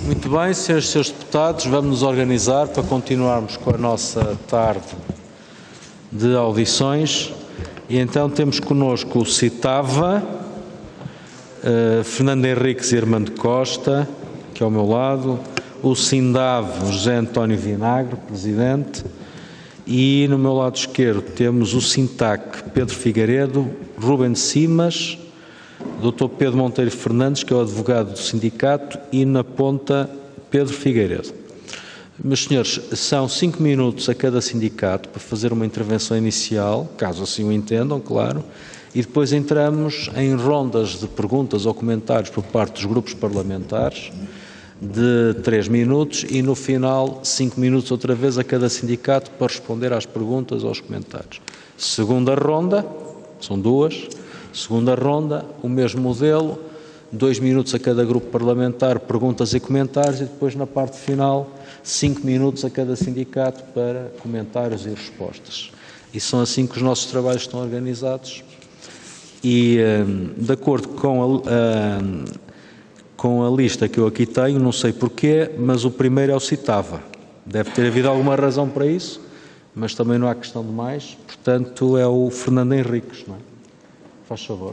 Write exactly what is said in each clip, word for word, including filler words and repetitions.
Muito bem, senhoras e senhores deputados, vamos nos organizar para continuarmos com a nossa tarde de audições. E então temos connosco o Citava, uh, Fernando Henriques e Armando Costa, que é ao meu lado, o Sindav, José António Vinagre, Presidente, e no meu lado esquerdo temos o Sintac, Pedro Figueiredo, Rubem Simas, doutor Pedro Monteiro Fernandes, que é o advogado do sindicato, e na ponta Pedro Figueiredo. Meus senhores, são cinco minutos a cada sindicato para fazer uma intervenção inicial, caso assim o entendam, claro, e depois entramos em rondas de perguntas ou comentários por parte dos grupos parlamentares de três minutos e no final cinco minutos outra vez a cada sindicato para responder às perguntas ou aos comentários. Segunda ronda, são duas. Segunda ronda, o mesmo modelo, dois minutos a cada grupo parlamentar, perguntas e comentários, e depois na parte final, cinco minutos a cada sindicato para comentários e respostas. E são assim que os nossos trabalhos estão organizados. E, de acordo com a, com a lista que eu aqui tenho, não sei porquê, mas o primeiro é o Citava. Deve ter havido alguma razão para isso, mas também não há questão de mais. Portanto, é o Fernando Henriques, não é? Faz favor.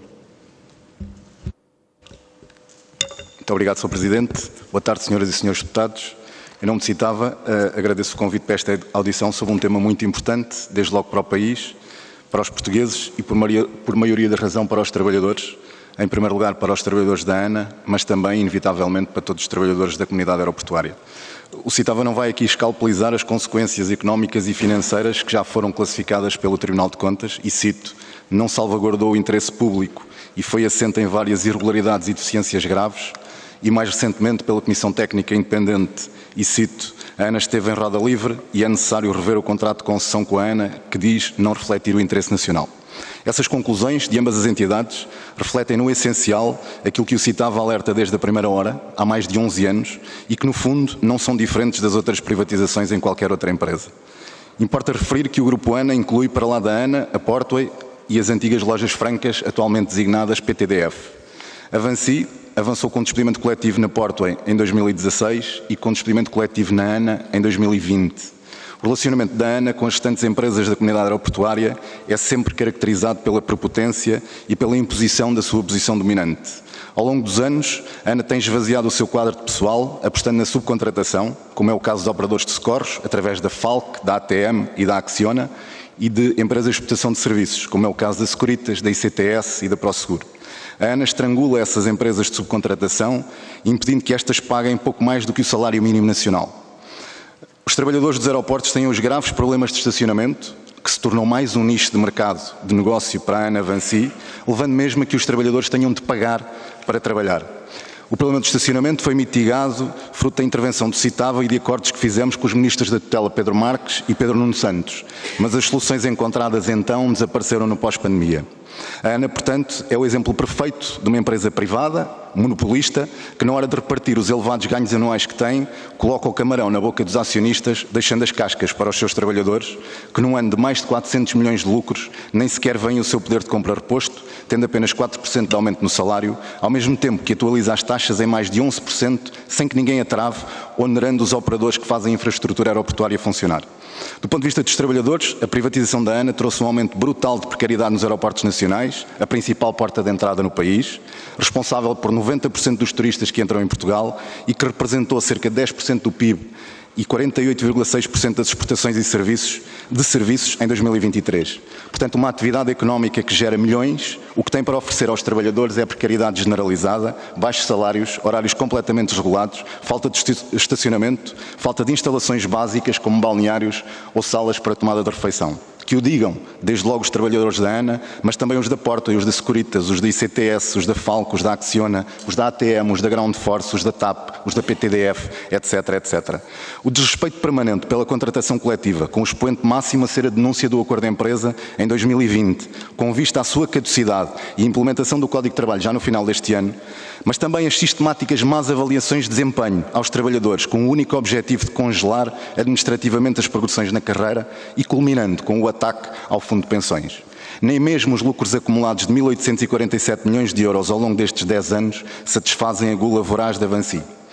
Muito obrigado, senhor Presidente. Boa tarde, senhoras e senhores deputados. Em nome de Citava, uh, agradeço o convite para esta audição sobre um tema muito importante, desde logo para o país, para os portugueses e, por maioria, por maioria da razão, para os trabalhadores. Em primeiro lugar, para os trabalhadores da ANA, mas também, inevitavelmente, para todos os trabalhadores da comunidade aeroportuária. O Citava não vai aqui escalpelizar as consequências económicas e financeiras que já foram classificadas pelo Tribunal de Contas e, cito, não salvaguardou o interesse público e foi assente em várias irregularidades e deficiências graves, e mais recentemente pela Comissão Técnica Independente, e cito, a ANA esteve em roda livre e é necessário rever o contrato de concessão com a ANA que diz não refletir o interesse nacional. Essas conclusões de ambas as entidades refletem no essencial aquilo que o Citava alerta desde a primeira hora, há mais de onze anos, e que no fundo não são diferentes das outras privatizações em qualquer outra empresa. Importa referir que o Grupo ANA inclui para lá da ANA a Portway e as antigas lojas francas, atualmente designadas P T D F. A Vinci avançou com despedimento coletivo na Portway em dois mil e dezasseis e com despedimento coletivo na ANA em dois mil e vinte. O relacionamento da ANA com as restantes empresas da comunidade aeroportuária é sempre caracterizado pela prepotência e pela imposição da sua posição dominante. Ao longo dos anos, a ANA tem esvaziado o seu quadro de pessoal, apostando na subcontratação, como é o caso de operadores de socorros, através da Falck, da A T M e da Acciona, e de empresas de prestação de serviços, como é o caso da Securitas, da I C T S e da ProSeguro. A ANA estrangula essas empresas de subcontratação, impedindo que estas paguem pouco mais do que o salário mínimo nacional. Os trabalhadores dos aeroportos têm os graves problemas de estacionamento, que se tornou mais um nicho de mercado de negócio para a ANA Vinci, levando mesmo a que os trabalhadores tenham de pagar para trabalhar. O problema do estacionamento foi mitigado fruto da intervenção do Citava e de acordos que fizemos com os ministros da tutela Pedro Marques e Pedro Nuno Santos, mas as soluções encontradas então desapareceram no pós-pandemia. A ANA, portanto, é o exemplo perfeito de uma empresa privada, monopolista, que na hora de repartir os elevados ganhos anuais que tem, coloca o camarão na boca dos acionistas, deixando as cascas para os seus trabalhadores, que num ano de mais de quatrocentos milhões de lucros, nem sequer veem o seu poder de compra reposto, tendo apenas quatro por cento de aumento no salário, ao mesmo tempo que atualiza as taxas em mais de onze por cento, sem que ninguém a trave, onerando os operadores que fazem a infraestrutura aeroportuária funcionar. Do ponto de vista dos trabalhadores, a privatização da ANA trouxe um aumento brutal de precariedade nos aeroportos nacionais, a principal porta de entrada no país, responsável por noventa por cento dos turistas que entram em Portugal e que representou cerca de dez por cento do P I B e quarenta e oito vírgula seis por cento das exportações e serviços, de serviços em dois mil e vinte e três. Portanto, uma atividade económica que gera milhões, o que tem para oferecer aos trabalhadores é precariedade generalizada, baixos salários, horários completamente desregulados, falta de estacionamento, falta de instalações básicas como balneários ou salas para tomada de refeição. Que o digam, desde logo os trabalhadores da ANA, mas também os da Portway, os da Securitas, os da I C T S, os da Falck, os da Acciona, os da A T M, os da Ground Force, os da TAP, os da P T D F, etc, etcétera. O desrespeito permanente pela contratação coletiva, com o expoente máximo a ser a denúncia do acordo de empresa em dois mil e vinte, com vista à sua caducidade e implementação do Código de Trabalho já no final deste ano, mas também as sistemáticas más avaliações de desempenho aos trabalhadores, com o único objetivo de congelar administrativamente as progressões na carreira e culminando com o ataque ao Fundo de Pensões. Nem mesmo os lucros acumulados de mil oitocentos e quarenta e sete milhões de euros ao longo destes dez anos satisfazem a gula voraz da Vinci.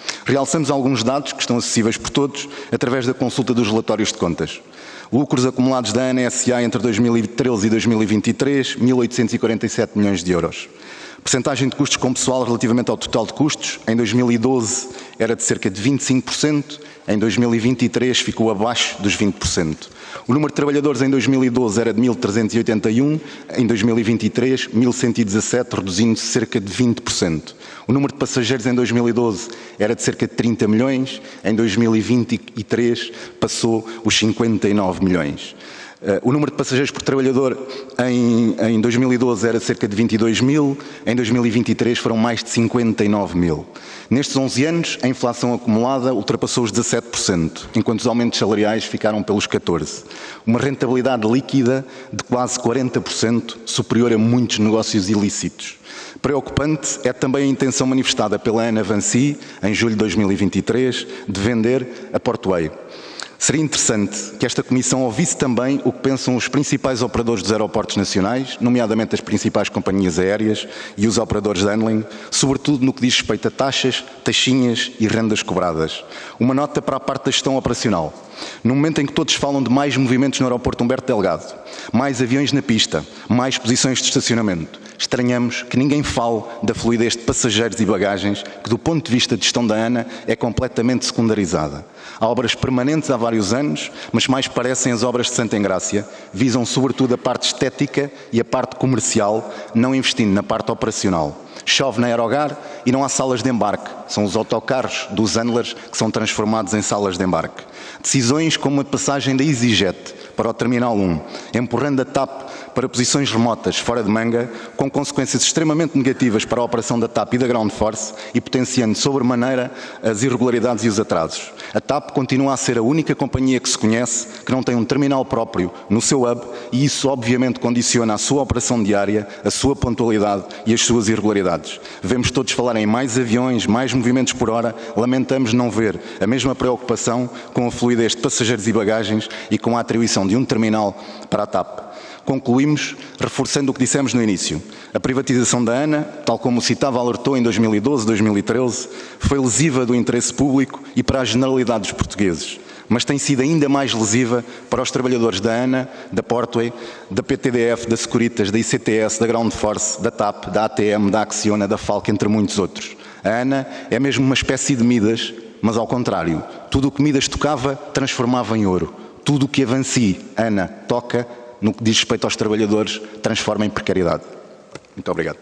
Realçamos alguns dados que estão acessíveis por todos através da consulta dos relatórios de contas. Lucros acumulados da ANA S A entre dois mil e treze e dois mil e vinte e três, mil oitocentos e quarenta e sete milhões de euros. Percentagem de custos com pessoal relativamente ao total de custos, em dois mil e doze era de cerca de vinte e cinco por cento, em dois mil e vinte e três ficou abaixo dos vinte por cento. O número de trabalhadores em dois mil e doze era de mil trezentos e oitenta e um, em dois mil e vinte e três, mil cento e dezassete, reduzindo-se cerca de vinte por cento. O número de passageiros em dois mil e doze era de cerca de trinta milhões, em dois mil e vinte e três passou os cinquenta e nove milhões. Uh, o número de passageiros por trabalhador em, em dois mil e doze era de cerca de vinte e dois mil, em dois mil e vinte e três foram mais de cinquenta e nove mil. Nestes onze anos, a inflação acumulada ultrapassou os dezassete por cento, enquanto os aumentos salariais ficaram pelos catorze por cento. Uma rentabilidade líquida de quase quarenta por cento, superior a muitos negócios ilícitos. Preocupante é também a intenção manifestada pela ANA Vancy, em julho de dois mil e vinte e três, de vender a Portway. Seria interessante que esta Comissão ouvisse também o que pensam os principais operadores dos aeroportos nacionais, nomeadamente as principais companhias aéreas e os operadores de handling, sobretudo no que diz respeito a taxas, taxinhas e rendas cobradas. Uma nota para a parte da gestão operacional. No momento em que todos falam de mais movimentos no aeroporto Humberto Delgado, mais aviões na pista, mais posições de estacionamento, estranhamos que ninguém fale da fluidez de passageiros e bagagens, que do ponto de vista de gestão da ANA é completamente secundarizada. Há obras permanentes há vários anos, mas mais parecem as obras de Santa Engrácia, visam sobretudo a parte estética e a parte comercial, não investindo na parte operacional. Chove na Aerogar e não há salas de embarque. São os autocarros dos handlers que são transformados em salas de embarque. Decisões como a passagem da EasyJet para o Terminal um, empurrando a TAP para posições remotas fora de manga, com consequências extremamente negativas para a operação da TAP e da Ground Force e potenciando sobremaneira as irregularidades e os atrasos. A TAP continua a ser a única companhia que se conhece que não tem um terminal próprio no seu hub e isso obviamente condiciona a sua operação diária, a sua pontualidade e as suas irregularidades. Vemos todos falar em mais aviões, mais movimentos por hora, lamentamos não ver a mesma preocupação com a fluidez de passageiros e bagagens e com a atribuição de um terminal para a TAP. Concluímos reforçando o que dissemos no início. A privatização da ANA, tal como o Citava alertou em dois mil e doze, dois mil e treze, foi lesiva do interesse público e para a generalidade dos portugueses, mas tem sido ainda mais lesiva para os trabalhadores da ANA, da Portway, da P T D F, da Securitas, da I C T S, da Ground Force, da TAP, da A T M, da Acciona, da Falck, entre muitos outros. A ANA é mesmo uma espécie de Midas, mas ao contrário. Tudo o que Midas tocava, transformava em ouro. Tudo o que a Vancy, ANA, toca, no que diz respeito aos trabalhadores, transforma em precariedade. Muito obrigado.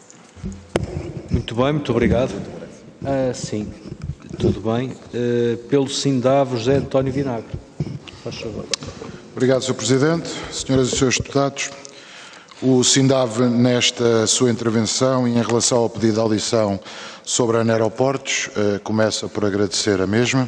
Muito bem, muito obrigado. Ah, sim, tudo bem. Uh, pelo SINDAV, José António Vinagre. Faz favor. Obrigado, senhor Presidente. Senhoras e senhores deputados, o SINDAV, nesta sua intervenção e em relação ao pedido de audição sobre a ANA Aeroportos, uh, começa por agradecer a mesma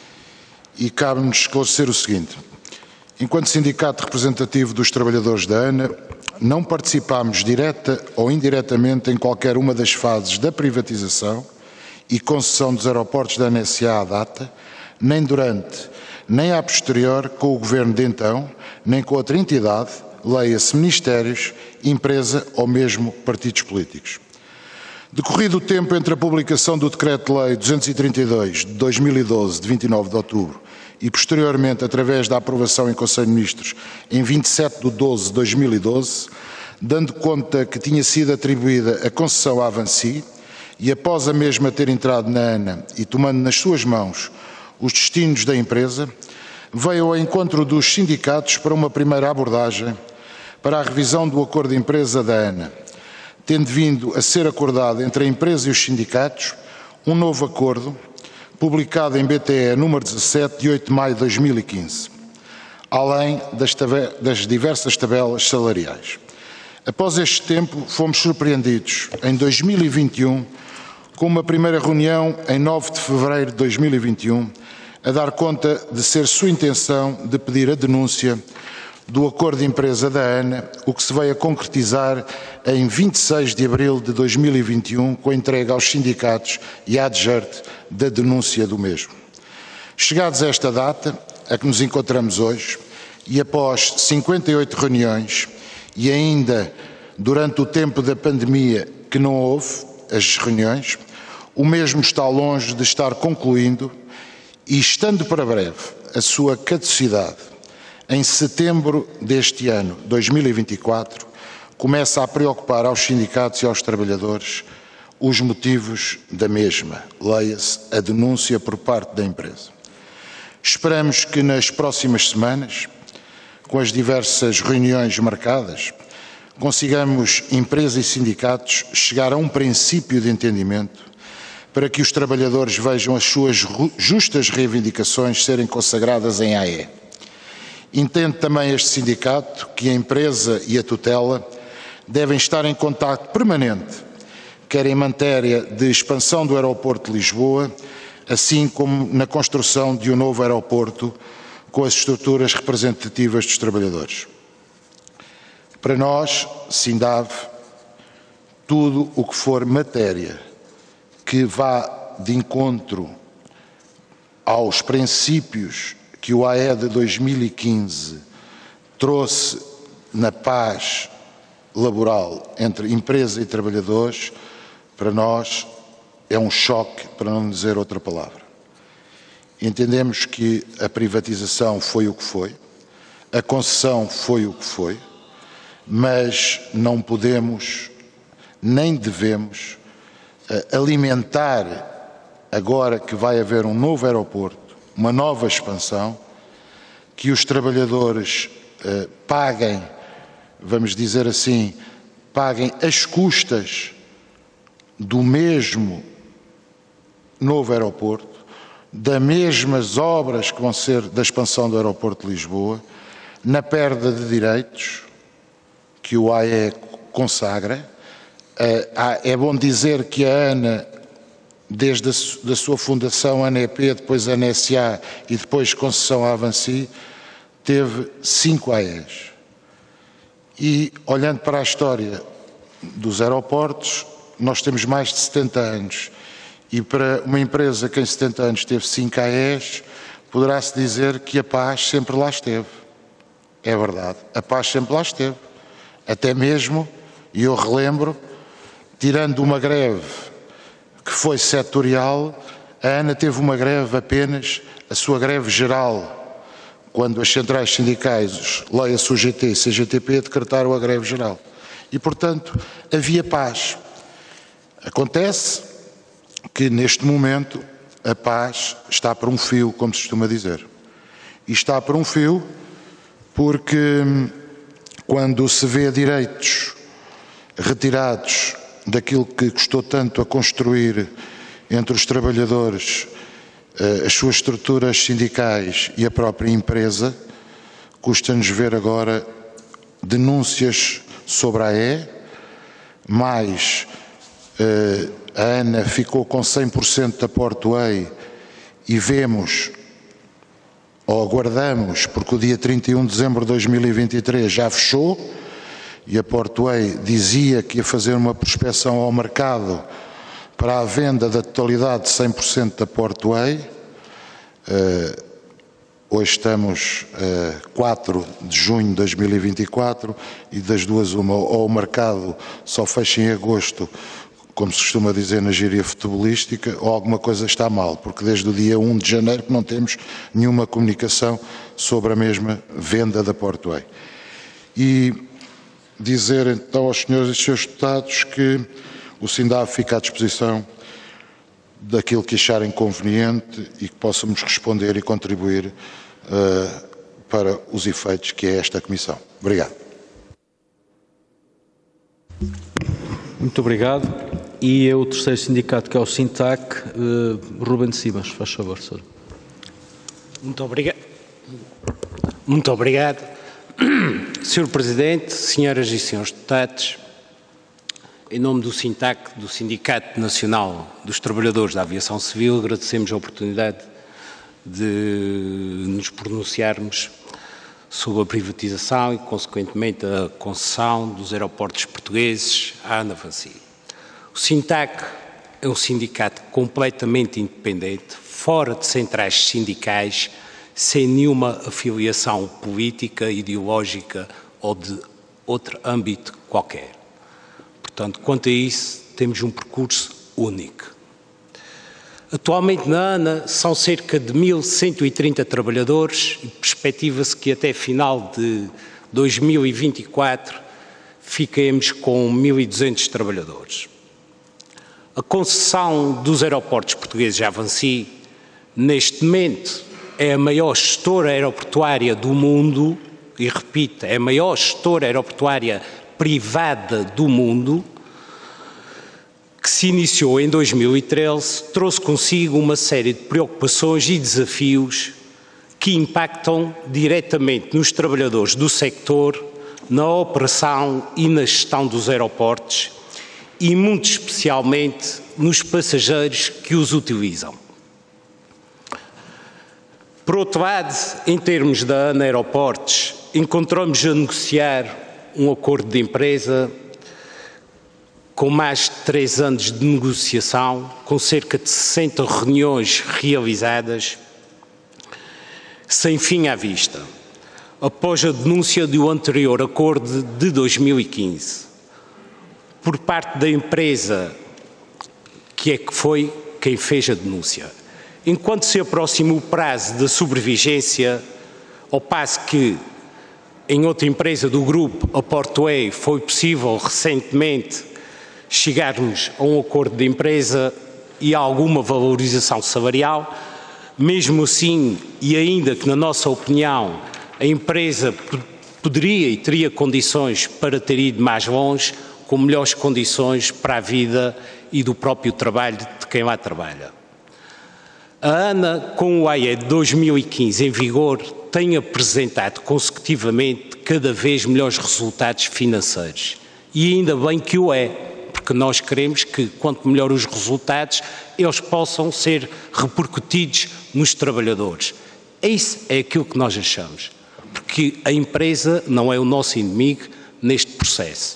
e cabe-nos esclarecer o seguinte. Enquanto sindicato representativo dos trabalhadores da ANA, não participámos direta ou indiretamente em qualquer uma das fases da privatização e concessão dos aeroportos da ANA S A à data, nem durante, nem a posterior com o governo de então, nem com outra entidade, leia-se ministérios, empresa ou mesmo partidos políticos. Decorrido o tempo entre a publicação do Decreto-Lei duzentos e trinta e dois de dois mil e doze, de vinte e nove de outubro, e posteriormente através da aprovação em Conselho de Ministros em vinte e sete de doze de dois mil e doze, dando conta que tinha sido atribuída a concessão à Vancy e após a mesma ter entrado na ANA e tomando nas suas mãos os destinos da empresa, veio ao encontro dos sindicatos para uma primeira abordagem para a revisão do acordo de empresa da ANA, tendo vindo a ser acordado entre a empresa e os sindicatos um novo acordo publicado em B T E número dezassete, de oito de maio de dois mil e quinze, além das, das diversas tabelas salariais. Após este tempo, fomos surpreendidos, em dois mil e vinte e um, com uma primeira reunião em nove de fevereiro de dois mil e vinte e um, a dar conta de ser sua intenção de pedir a denúncia do acordo de empresa da ANA, o que se veio a concretizar em vinte e seis de abril de dois mil e vinte e um, com a entrega aos sindicatos e à adjerte da denúncia do mesmo. Chegados a esta data, a que nos encontramos hoje, e após cinquenta e oito reuniões, e ainda durante o tempo da pandemia que não houve as reuniões, O mesmo está longe de estar concluindo e, estando para breve a sua caducidade, em setembro deste ano, dois mil e vinte e quatro, começa a preocupar aos sindicatos e aos trabalhadores os motivos da mesma, leia-se a denúncia por parte da empresa. Esperamos que nas próximas semanas, com as diversas reuniões marcadas, consigamos, empresa e sindicatos, chegar a um princípio de entendimento para que os trabalhadores vejam as suas justas reivindicações serem consagradas em A E. Entende também este sindicato que a empresa e a tutela devem estar em contacto permanente, quer em matéria de expansão do aeroporto de Lisboa, assim como na construção de um novo aeroporto com as estruturas representativas dos trabalhadores. Para nós, Sindav, tudo o que for matéria que vá de encontro aos princípios que o A E de dois mil e quinze trouxe na paz laboral entre empresa e trabalhadores, para nós é um choque, para não dizer outra palavra. Entendemos que a privatização foi o que foi, a concessão foi o que foi, mas não podemos, nem devemos, alimentar, agora que vai haver um novo aeroporto, uma nova expansão, que os trabalhadores eh, paguem, vamos dizer assim, paguem as custas do mesmo novo aeroporto, das mesmas obras que vão ser da expansão do aeroporto de Lisboa, na perda de direitos que o A E consagra. É bom dizer que a ANA, desde a da sua fundação, a N E P, depois a N S A e depois concessão à Avanci, teve cinco A Es. E, olhando para a história dos aeroportos, nós temos mais de setenta anos. E para uma empresa que em setenta anos teve cinco A Es, poderá-se dizer que a paz sempre lá esteve. É verdade, a paz sempre lá esteve. Até mesmo, e eu relembro, tirando uma greve que foi setorial, a ANA teve uma greve apenas, a sua greve geral, quando as centrais sindicais, leia-se o G T e C G T P, decretaram a greve geral. E, portanto, havia paz. Acontece que, neste momento, a paz está por um fio, como se costuma dizer. E está por um fio porque, quando se vê direitos retirados daquilo que custou tanto a construir entre os trabalhadores, as suas estruturas sindicais e a própria empresa, custa-nos ver agora denúncias sobre a A E, mais a ANA ficou com cem por cento da Portway e vemos, ou aguardamos, porque o dia trinta e um de dezembro de dois mil e vinte e três já fechou, e a Portway dizia que ia fazer uma prospecção ao mercado para a venda da totalidade de cem por cento da Portway. Uh, hoje estamos a uh, quatro de junho de dois mil e vinte e quatro e das duas uma, ou o mercado só fecha em agosto, como se costuma dizer na gíria futebolística, ou alguma coisa está mal, porque desde o dia um de janeiro que não temos nenhuma comunicação sobre a mesma venda da Portway. E dizer então aos senhores e seus deputados que o Sindav fica à disposição daquilo que acharem conveniente e que possamos responder e contribuir uh, para os efeitos que é esta Comissão. Obrigado. Muito obrigado. E é o terceiro sindicato, que é o Sintac, uh, Ruben Simas, faz favor, senhor. Muito obrigado. Muito obrigado. senhor Presidente, senhoras e senhores deputados, em nome do Sintac, do Sindicato Nacional dos Trabalhadores da Aviação Civil, agradecemos a oportunidade de nos pronunciarmos sobre a privatização e, consequentemente, a concessão dos aeroportos portugueses à Avanci. O Sintac é um sindicato completamente independente, fora de centrais sindicais, sem nenhuma afiliação política, ideológica ou de outro âmbito qualquer. Portanto, quanto a isso, temos um percurso único. Atualmente na ANA são cerca de mil cento e trinta trabalhadores e perspectiva-se que até final de dois mil e vinte e quatro fiquemos com mil e duzentos trabalhadores. A concessão dos aeroportos portugueses à Vinci, neste momento, é a maior gestora aeroportuária do mundo, e repito, é a maior gestora aeroportuária privada do mundo, que se iniciou em dois mil e treze, trouxe consigo uma série de preocupações e desafios que impactam diretamente nos trabalhadores do sector, na operação e na gestão dos aeroportos e, muito especialmente, nos passageiros que os utilizam. Por outro lado, em termos da ANA Aeroportos, encontramos a negociar um acordo de empresa com mais de três anos de negociação, com cerca de sessenta reuniões realizadas, sem fim à vista, após a denúncia do anterior acordo de dois mil e quinze, por parte da empresa que é que foi quem fez a denúncia. Enquanto se aproxima o prazo da sobrevigência, ao passo que em outra empresa do grupo, a Portway, foi possível recentemente chegarmos a um acordo de empresa e a alguma valorização salarial, mesmo assim, e ainda que na nossa opinião a empresa poderia e teria condições para ter ido mais longe, com melhores condições para a vida e do próprio trabalho de quem lá trabalha. A ANA, com o A E de dois mil e quinze em vigor, tem apresentado consecutivamente cada vez melhores resultados financeiros. E ainda bem que o é, porque nós queremos que, quanto melhor os resultados, eles possam ser repercutidos nos trabalhadores. Isso é aquilo que nós achamos, porque a empresa não é o nosso inimigo neste processo.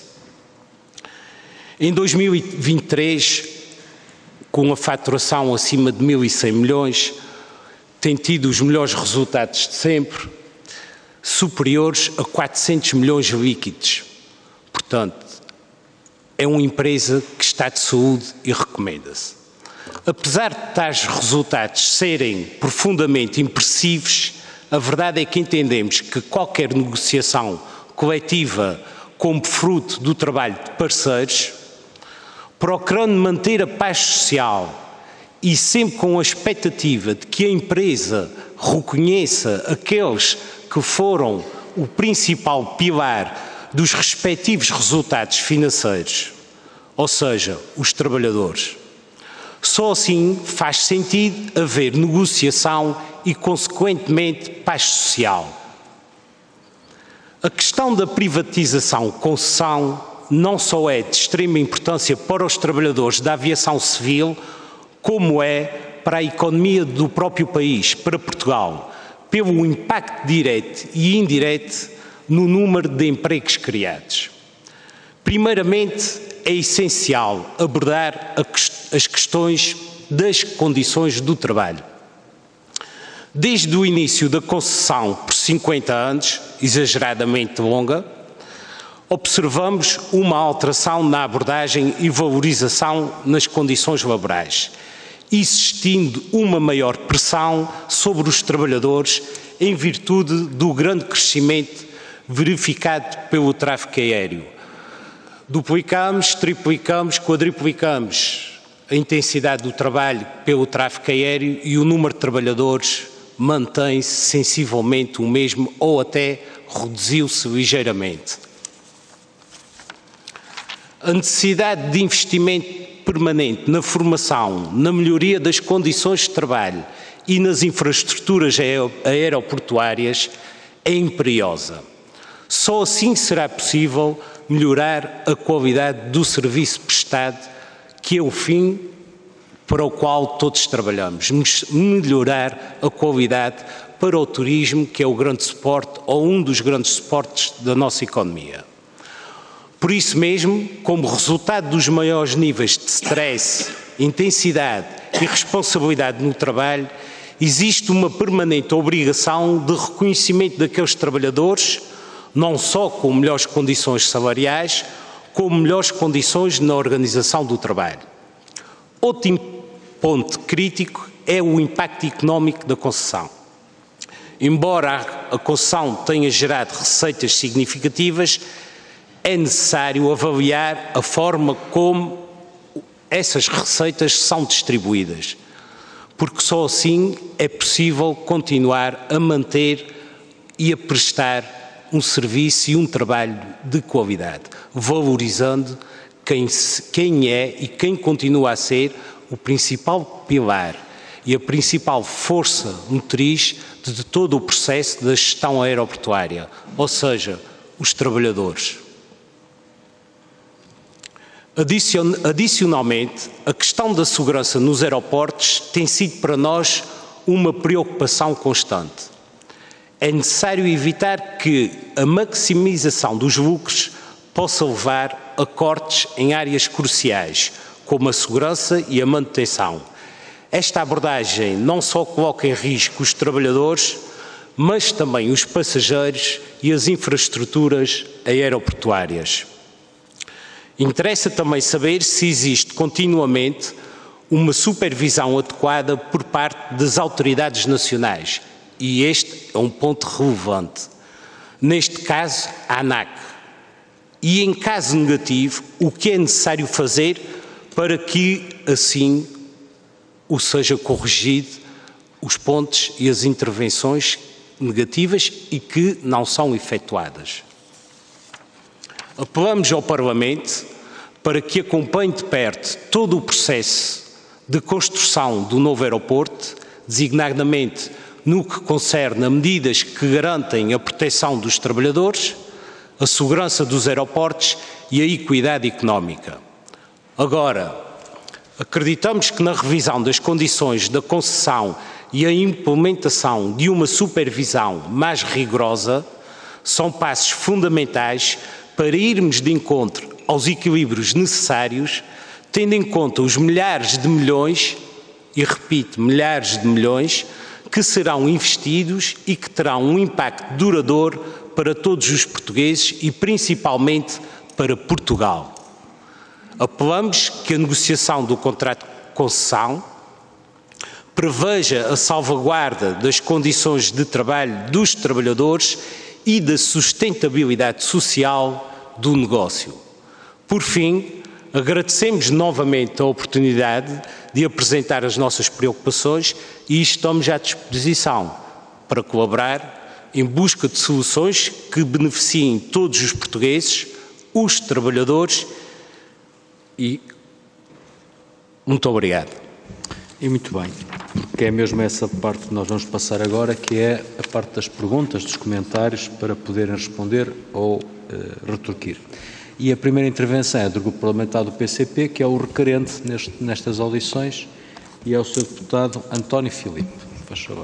Em dois mil e vinte e três, com a faturação acima de mil e cem milhões, tem tido os melhores resultados de sempre, superiores a quatrocentos milhões líquidos. Portanto, é uma empresa que está de saúde e recomenda-se. Apesar de tais resultados serem profundamente impressivos, a verdade é que entendemos que qualquer negociação coletiva como fruto do trabalho de parceiros, procurando manter a paz social e sempre com a expectativa de que a empresa reconheça aqueles que foram o principal pilar dos respectivos resultados financeiros, ou seja, os trabalhadores. Só assim faz sentido haver negociação e, consequentemente, paz social. A questão da privatização-concessão não só é de extrema importância para os trabalhadores da aviação civil, como é para a economia do próprio país, para Portugal, pelo impacto direto e indireto no número de empregos criados. Primeiramente, é essencial abordar as questões das condições do trabalho. Desde o início da concessão por cinquenta anos, exageradamente longa, observamos uma alteração na abordagem e valorização nas condições laborais, existindo uma maior pressão sobre os trabalhadores em virtude do grande crescimento verificado pelo tráfego aéreo. Duplicamos, triplicamos, quadriplicamos a intensidade do trabalho pelo tráfego aéreo e o número de trabalhadores mantém-se sensivelmente o mesmo ou até reduziu-se ligeiramente. A necessidade de investimento permanente na formação, na melhoria das condições de trabalho e nas infraestruturas aeroportuárias é imperiosa. Só assim será possível melhorar a qualidade do serviço prestado, que é o fim para o qual todos trabalhamos. Melhorar a qualidade para o turismo, que é o grande suporte ou um dos grandes suportes da nossa economia. Por isso mesmo, como resultado dos maiores níveis de stress, intensidade e responsabilidade no trabalho, existe uma permanente obrigação de reconhecimento daqueles trabalhadores, não só com melhores condições salariais, como melhores condições na organização do trabalho. Outro ponto crítico é o impacto económico da concessão. Embora a concessão tenha gerado receitas significativas, é necessário avaliar a forma como essas receitas são distribuídas, porque só assim é possível continuar a manter e a prestar um serviço e um trabalho de qualidade, valorizando quem, quem é e quem continua a ser o principal pilar e a principal força motriz de todo o processo da gestão aeroportuária, ou seja, os trabalhadores. Adicionalmente, a questão da segurança nos aeroportos tem sido para nós uma preocupação constante. É necessário evitar que a maximização dos lucros possa levar a cortes em áreas cruciais, como a segurança e a manutenção. Esta abordagem não só coloca em risco os trabalhadores, mas também os passageiros e as infraestruturas aeroportuárias. Interessa também saber se existe continuamente uma supervisão adequada por parte das autoridades nacionais, e este é um ponto relevante. Neste caso, a ANAC. E em caso negativo, o que é necessário fazer para que assim o seja corrigido os pontos e as intervenções negativas e que não são efetuadas. Apelamos ao Parlamento para que acompanhe de perto todo o processo de construção do novo aeroporto, designadamente no que concerne a medidas que garantem a proteção dos trabalhadores, a segurança dos aeroportos e a equidade económica. Agora, acreditamos que na revisão das condições da concessão e a implementação de uma supervisão mais rigorosa são passos fundamentais para irmos de encontro aos equilíbrios necessários, tendo em conta os milhares de milhões, e repito, milhares de milhões, que serão investidos e que terão um impacto duradouro para todos os portugueses e principalmente para Portugal. Apelamos que a negociação do contrato de concessão preveja a salvaguarda das condições de trabalho dos trabalhadores e da sustentabilidade social do negócio. Por fim, agradecemos novamente a oportunidade de apresentar as nossas preocupações e estamos à disposição para colaborar em busca de soluções que beneficiem todos os portugueses, os trabalhadores e muito obrigado. E muito bem, porque é mesmo essa parte que nós vamos passar agora, que é a parte das perguntas, dos comentários, para poderem responder ou uh, retorquir. E a primeira intervenção é do Grupo Parlamentar do P C P, que é o requerente neste, nestas audições, e é o senhor Deputado António Filipe. Faz favor.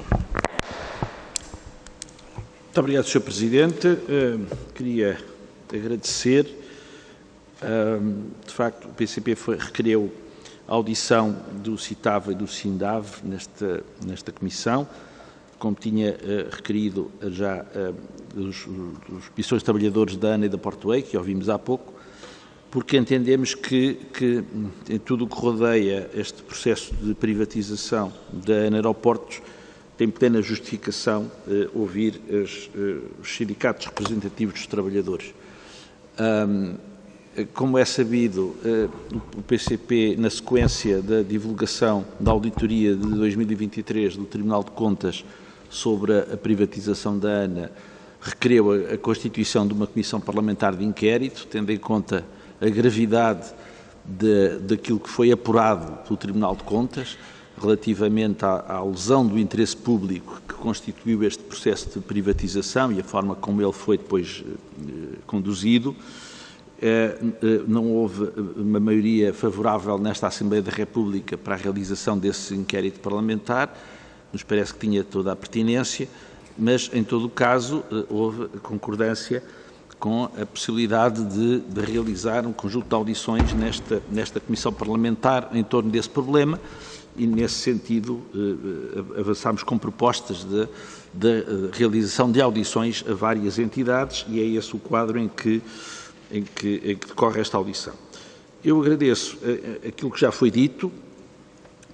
Muito obrigado, senhor Presidente. Uh, queria agradecer. Uh, de facto, o P C P foi, requereu a audição do CITAV e do SINDAV nesta, nesta comissão, como tinha uh, requerido já uh, os, os missões de trabalhadores da ANA e da Portway, que ouvimos há pouco, porque entendemos que, que em tudo o que rodeia este processo de privatização da ANA Aeroportos tem plena justificação uh, ouvir as, uh, os sindicatos representativos dos trabalhadores. Um, Como é sabido, o P C P, na sequência da divulgação da auditoria de dois mil e vinte e três do Tribunal de Contas sobre a privatização da ANA, requereu a constituição de uma comissão parlamentar de inquérito, tendo em conta a gravidade de, daquilo que foi apurado pelo Tribunal de Contas, relativamente à, à lesão do interesse público que constituiu este processo de privatização e a forma como ele foi depois eh, conduzido. Não houve uma maioria favorável nesta Assembleia da República para a realização desse inquérito parlamentar, nos parece que tinha toda a pertinência, mas, em todo o caso, houve concordância com a possibilidade de, de realizar um conjunto de audições nesta, nesta Comissão Parlamentar em torno desse problema e, nesse sentido, avançámos com propostas de, de realização de audições a várias entidades e é esse o quadro em que Em que, em que decorre esta audição. Eu agradeço aquilo que já foi dito,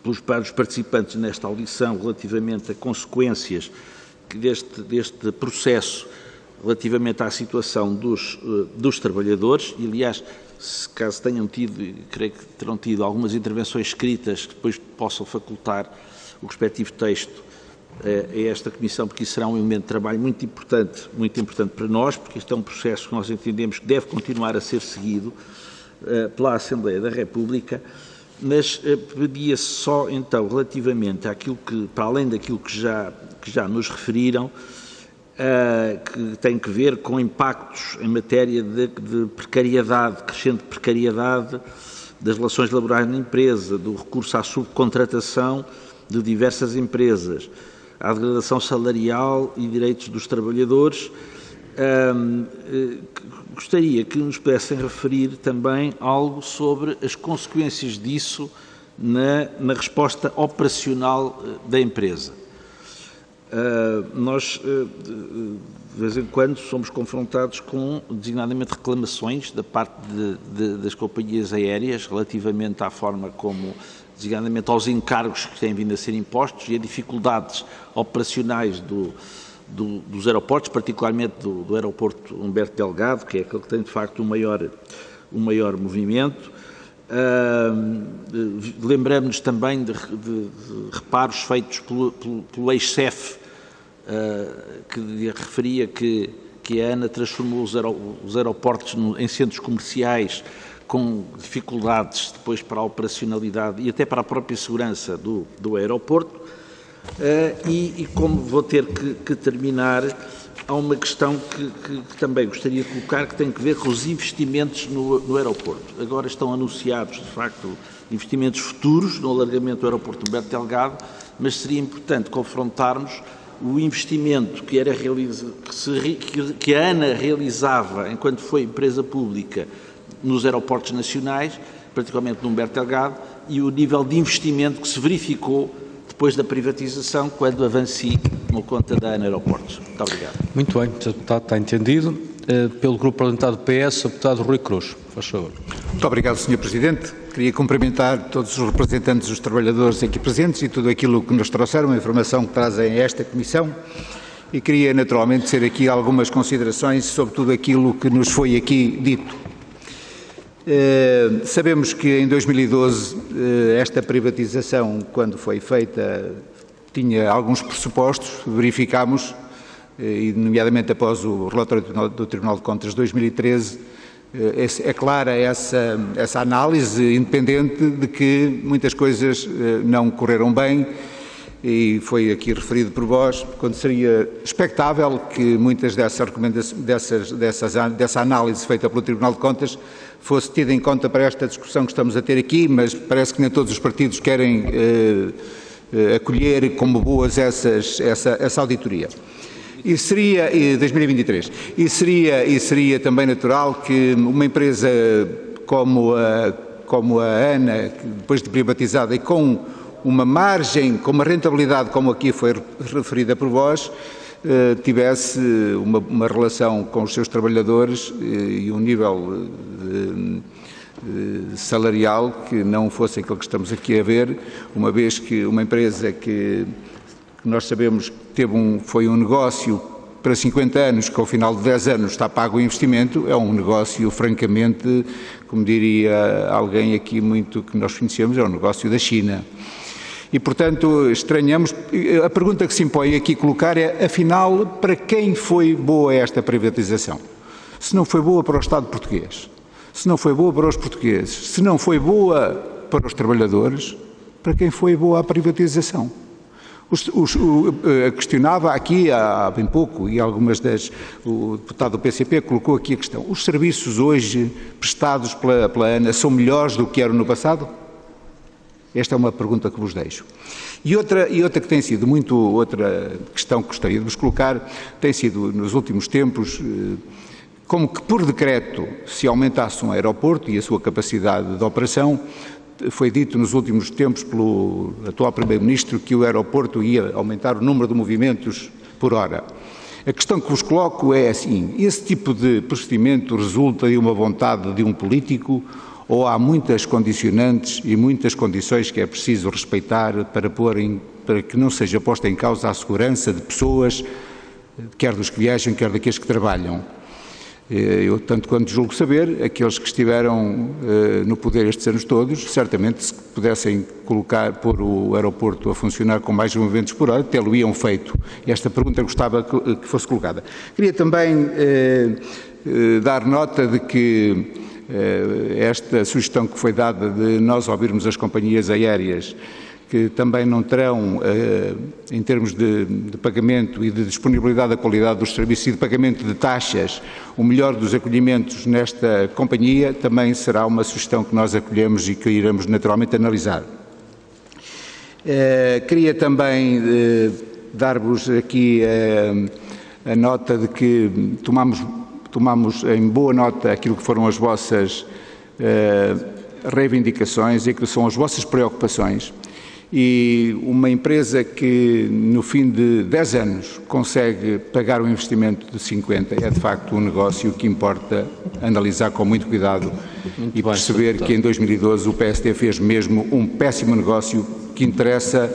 pelos, para os participantes nesta audição relativamente a consequências deste, deste processo relativamente à situação dos, dos trabalhadores e, aliás, se caso tenham tido, creio que terão tido algumas intervenções escritas que depois possam facultar o respectivo texto a esta Comissão, porque isso será um elemento de trabalho muito importante, muito importante para nós, porque este é um processo que nós entendemos que deve continuar a ser seguido uh, pela Assembleia da República, mas uh, pedia só, então, relativamente àquilo que, para além daquilo que já, que já nos referiram, uh, que tem que ver com impactos em matéria de, de precariedade, crescente precariedade das relações laborais na empresa, do recurso à subcontratação de diversas empresas, à degradação salarial e direitos dos trabalhadores. Um, eh, gostaria que nos pudessem referir também algo sobre as consequências disso na, na resposta operacional da empresa. Uh, nós, uh, de vez em quando, somos confrontados com, designadamente, reclamações da parte de, de, das companhias aéreas relativamente à forma como, designadamente aos encargos que têm vindo a ser impostos e a dificuldades operacionais do, do, dos aeroportos, particularmente do, do aeroporto Humberto Delgado, que é aquele que tem, de facto, o maior, o maior movimento. Uh, Lembramos-nos também de, de, de reparos feitos pelo, pelo, pelo ex-chefe, uh, que referia que, que a ANA transformou os, aer, os aeroportos no, em centros comerciais com dificuldades depois para a operacionalidade e até para a própria segurança do, do aeroporto. Uh, e, e como vou ter que, que terminar, há uma questão que, que, que também gostaria de colocar, que tem que ver com os investimentos no, no aeroporto. Agora estão anunciados, de facto, investimentos futuros no alargamento do aeroporto Humberto Delgado, mas seria importante confrontarmos o investimento que, era realiza, que, se, que, que a ANA realizava enquanto foi empresa pública nos aeroportos nacionais, particularmente no Humberto Delgado, e o nível de investimento que se verificou depois da privatização, quando a Vansi tomou conta da ANA Aeroportos. Muito obrigado. Muito bem, está, está entendido. Pelo Grupo Parlamentar do P S, o deputado Rui Cruz. Faz favor. Muito obrigado, senhor Presidente. Queria cumprimentar todos os representantes dos trabalhadores aqui presentes e tudo aquilo que nos trouxeram, a informação que trazem a esta Comissão. E queria, naturalmente, ter aqui algumas considerações sobre tudo aquilo que nos foi aqui dito. Uh, sabemos que em dois mil e doze uh, esta privatização, quando foi feita, tinha alguns pressupostos, verificámos, uh, e nomeadamente após o relatório do Tribunal de Contas de dois mil e treze, uh, é, é clara essa, essa análise independente de que muitas coisas uh, não correram bem, e foi aqui referido por vós, quando seria expectável que muitas dessas recomendações, dessas, dessas, dessa análise feita pelo Tribunal de Contas fosse tida em conta para esta discussão que estamos a ter aqui, mas parece que nem todos os partidos querem eh, eh, acolher como boas essas, essa, essa auditoria. E seria, e dois mil e vinte e três, e seria, e seria também natural que uma empresa como a, como a ANA, depois de privatizada e com uma margem, com uma rentabilidade como aqui foi referida por vós, eh, tivesse uma, uma relação com os seus trabalhadores eh, e um nível eh, eh, salarial que não fosse aquele que estamos aqui a ver, uma vez que uma empresa que, que nós sabemos que teve um, foi um negócio para cinquenta anos, que ao final de dez anos está pago o investimento, é um negócio francamente, como diria alguém aqui muito que nós conhecemos, é um negócio da China. E, portanto, estranhamos. A pergunta que se impõe aqui colocar é, afinal, para quem foi boa esta privatização? Se não foi boa para o Estado português, se não foi boa para os portugueses, se não foi boa para os trabalhadores, para quem foi boa a privatização? Os, os, o, questionava aqui há bem pouco, e algumas das. O deputado do P C P colocou aqui a questão: os serviços hoje prestados pela, pela ANA são melhores do que eram no passado? Esta é uma pergunta que vos deixo. E outra, e outra que tem sido muito, outra questão que gostaria de vos colocar, tem sido nos últimos tempos, como que por decreto se aumentasse um aeroporto e a sua capacidade de operação, foi dito nos últimos tempos pelo atual Primeiro-Ministro que o aeroporto ia aumentar o número de movimentos por hora. A questão que vos coloco é assim: esse tipo de procedimento resulta de uma vontade de um político ou há muitas condicionantes e muitas condições que é preciso respeitar para, pôr em, para que não seja posta em causa a segurança de pessoas, quer dos que viajam, quer daqueles que trabalham. Eu, tanto quanto julgo saber, aqueles que estiveram eh, no poder estes anos todos, certamente se pudessem colocar, pôr o aeroporto a funcionar com mais movimentos por hora, tê-lo iam feito. Esta pergunta gostava que, que fosse colocada. Queria também eh, eh, dar nota de que eh, esta sugestão que foi dada de nós ouvirmos as companhias aéreas, que também não terão, eh, em termos de, de pagamento e de disponibilidade da qualidade dos serviços e de pagamento de taxas, o melhor dos acolhimentos nesta companhia, também será uma sugestão que nós acolhemos e que iremos naturalmente analisar. Eh, queria também eh, dar-vos aqui eh, a nota de que tomamos, tomamos em boa nota aquilo que foram as vossas eh, reivindicações e que são as vossas preocupações. E uma empresa que no fim de dez anos consegue pagar um investimento de cinquenta é de facto um negócio que importa analisar com muito cuidado muito e perceber bem, que em dois mil e doze o P S D fez mesmo um péssimo negócio que interessa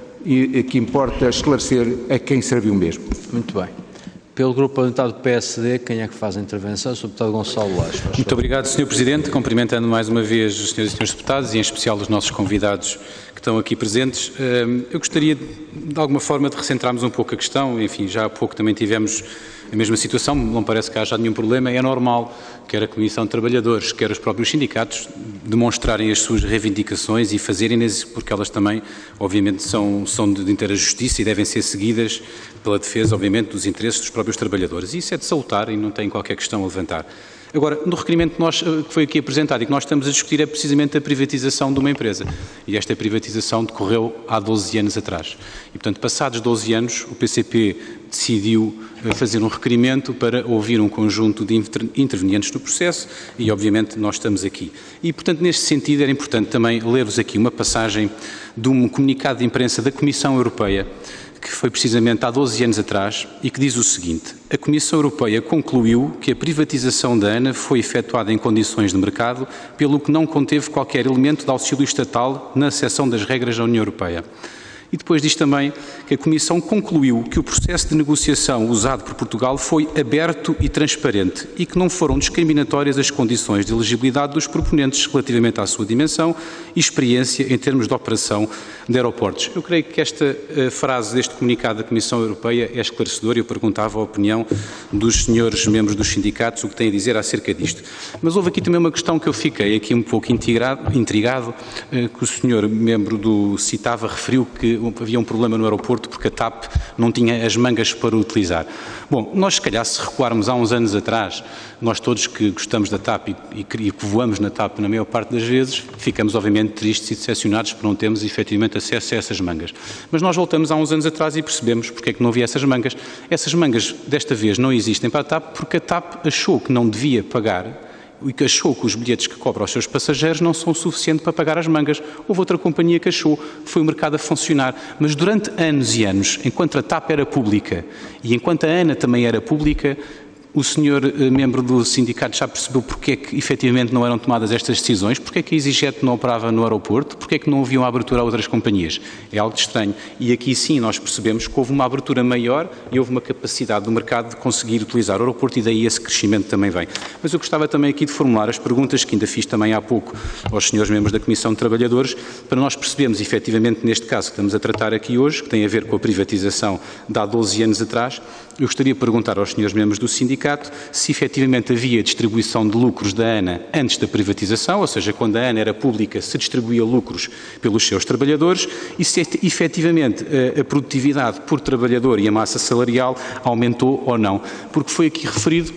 e que importa esclarecer a quem serviu mesmo. Muito bem. Pelo Grupo Parlamentar do P S D, quem é que faz a intervenção? O senhor Deputado Gonçalo Lage. Muito obrigado, senhor Presidente. Cumprimentando mais uma vez os senhores e senhores deputados e em especial os nossos convidados que estão aqui presentes. Eu gostaria, de alguma forma, de recentrarmos um pouco a questão. Enfim, já há pouco também tivemos a mesma situação, não parece que haja nenhum problema. É normal, quer a Comissão de Trabalhadores, quer os próprios sindicatos, demonstrarem as suas reivindicações e fazerem-nas, porque elas também, obviamente, são, são de inteira justiça e devem ser seguidas pela defesa, obviamente, dos interesses dos próprios trabalhadores. E isso é de salutar e não tem qualquer questão a levantar. Agora, no requerimento que, nós, que foi aqui apresentado e que nós estamos a discutir é precisamente a privatização de uma empresa. E esta privatização decorreu há doze anos atrás. E, portanto, passados doze anos, o P C P decidiu fazer um requerimento para ouvir um conjunto de intervenientes no processo e, obviamente, nós estamos aqui. E, portanto, neste sentido, era importante também ler-vos aqui uma passagem de um comunicado de imprensa da Comissão Europeia, que foi precisamente há doze anos atrás e que diz o seguinte: a Comissão Europeia concluiu que a privatização da ANA foi efetuada em condições de mercado, pelo que não conteve qualquer elemento de auxílio estatal na seção das regras da União Europeia. E depois diz também que a Comissão concluiu que o processo de negociação usado por Portugal foi aberto e transparente e que não foram discriminatórias as condições de elegibilidade dos proponentes relativamente à sua dimensão e experiência em termos de operação de aeroportos. Eu creio que esta uh, frase deste comunicado da Comissão Europeia é esclarecedora e eu perguntava a opinião dos senhores membros dos sindicatos o que têm a dizer acerca disto. Mas houve aqui também uma questão que eu fiquei aqui um pouco intrigado, intrigado uh, que o senhor membro do CITAVA referiu que havia um problema no aeroporto porque a TAP não tinha as mangas para utilizar. Bom, nós se calhar se recuarmos há uns anos atrás, nós todos que gostamos da TAP e, e que voamos na TAP na maior parte das vezes, ficamos obviamente tristes e decepcionados por não termos efetivamente acesso a essas mangas. Mas nós voltamos há uns anos atrás e percebemos porque é que não havia essas mangas. Essas mangas desta vez não existem para a TAP porque a TAP achou que não devia pagar e que achou que os bilhetes que cobra aos seus passageiros não são suficientes para pagar as mangas. Houve outra companhia que achou, foi o mercado a funcionar. Mas durante anos e anos, enquanto a TAP era pública e enquanto a ANA também era pública, o senhor membro do sindicato já percebeu porque é que efetivamente não eram tomadas estas decisões, porque é que a EasyJet não operava no aeroporto, porque é que não havia uma abertura a outras companhias. É algo de estranho. E aqui sim nós percebemos que houve uma abertura maior e houve uma capacidade do mercado de conseguir utilizar o aeroporto e daí esse crescimento também vem. Mas eu gostava também aqui de formular as perguntas que ainda fiz também há pouco aos senhores membros da Comissão de Trabalhadores, para nós percebermos efetivamente neste caso que estamos a tratar aqui hoje, que tem a ver com a privatização de há doze anos atrás, eu gostaria de perguntar aos senhores membros do sindicato se efetivamente havia distribuição de lucros da ANA antes da privatização, ou seja, quando a ANA era pública se distribuía lucros pelos seus trabalhadores e se efetivamente a, a produtividade por trabalhador e a massa salarial aumentou ou não, porque foi aqui referido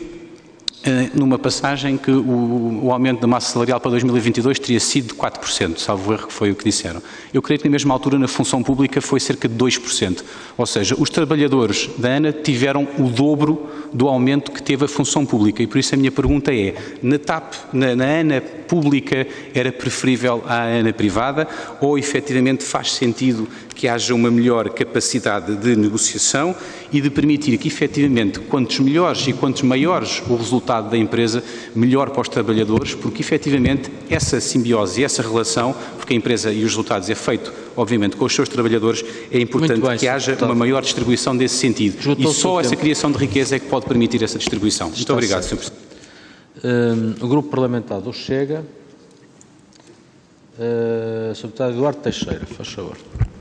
numa passagem que o, o aumento da massa salarial para dois mil e vinte e dois teria sido de quatro por cento, salvo erro que foi o que disseram. Eu creio que na mesma altura na função pública foi cerca de dois por cento, ou seja, os trabalhadores da ANA tiveram o dobro do aumento que teve a função pública. E por isso a minha pergunta é, na TAP, na, na ANA pública, era preferível à ANA privada ou efetivamente faz sentido que haja uma melhor capacidade de negociação e de permitir que efetivamente quantos melhores e quantos maiores o resultado da empresa, melhor para os trabalhadores, porque efetivamente essa simbiose, essa relação, porque a empresa e os resultados é feito obviamente com os seus trabalhadores, é importante bem, que haja deputado. uma maior distribuição desse sentido. Esgotou e só essa tempo. criação de riqueza é que pode permitir essa distribuição. Muito Está obrigado, senhor Presidente. Um, o Grupo Parlamentar do Chega, uh, senhor Deputado Eduardo Teixeira, faz favor.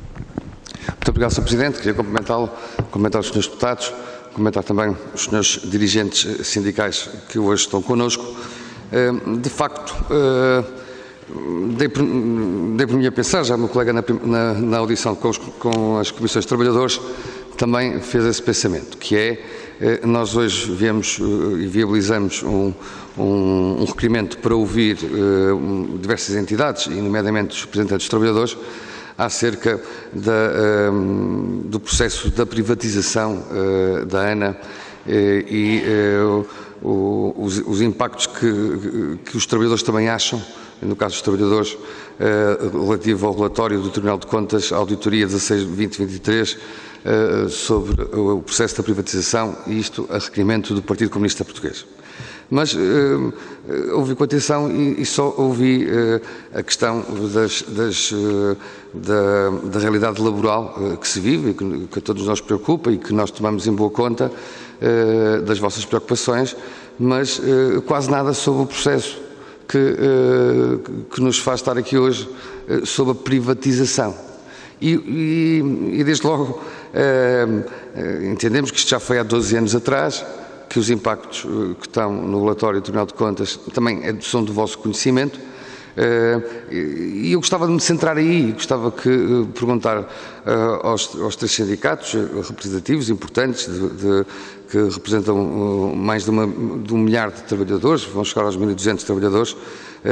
Muito obrigado, senhor Presidente. Queria cumprimentá-lo, cumprimentar os senhores deputados, cumprimentar também os senhores dirigentes sindicais que hoje estão connosco. Uh, de facto, uh, Dei por, dei por mim a pensar, já o meu colega na, na, na audição com, os, com as comissões de trabalhadores também fez esse pensamento, que é, nós hoje viemos e viabilizamos um, um, um requerimento para ouvir uh, diversas entidades, e nomeadamente os representantes dos trabalhadores, acerca da, um, do processo da privatização uh, da ANA uh, e uh, o, os, os impactos que, que os trabalhadores também acham, no caso dos trabalhadores, uh, relativo ao relatório do Tribunal de Contas, a auditoria dezasseis barra vinte vinte e três, uh, sobre o processo da privatização, e isto a requerimento do Partido Comunista Português. Mas uh, ouvi com atenção e, e só ouvi uh, a questão das, das, uh, da, da realidade laboral uh, que se vive, e que, que a todos nós preocupa e que nós tomamos em boa conta uh, das vossas preocupações, mas uh, quase nada sobre o processo Que, uh, que nos faz estar aqui hoje uh, sobre a privatização. E, e, e desde logo, uh, uh, entendemos que isto já foi há doze anos atrás, que os impactos uh, que estão no relatório do Tribunal de Contas também são do vosso conhecimento. Uh, e eu gostava de me centrar aí, gostava que uh, perguntar uh, aos, aos três sindicatos uh, representativos importantes, de, de, que representam uh, mais de, uma, de um milhar de trabalhadores, vão chegar aos mil e duzentos trabalhadores, uh,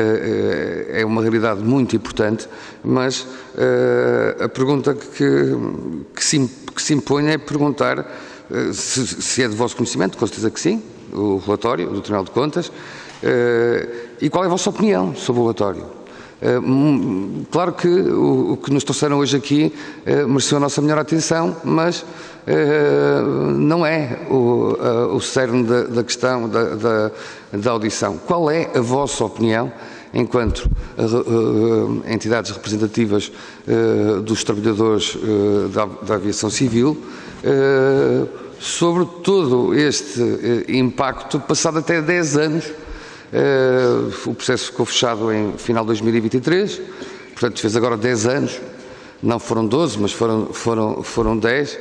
uh, é uma realidade muito importante, mas uh, a pergunta que, que, se, que se impõe é perguntar uh, se, se é de vosso conhecimento, com certeza que sim, o relatório do Tribunal de Contas. Uh, e qual é a vossa opinião sobre o relatório? Uh, claro que o, o que nos trouxeram hoje aqui uh, mereceu a nossa melhor atenção, mas uh, não é o, uh, o cerne da, da questão da, da, da audição. Qual é a vossa opinião, enquanto uh, uh, entidades representativas uh, dos trabalhadores uh, da, da aviação civil, uh, sobre todo este uh, impacto, passado até dez anos, Uh, o processo ficou fechado em final de dois mil e vinte e três, portanto fez agora dez anos, não foram doze, mas foram, foram, foram dez.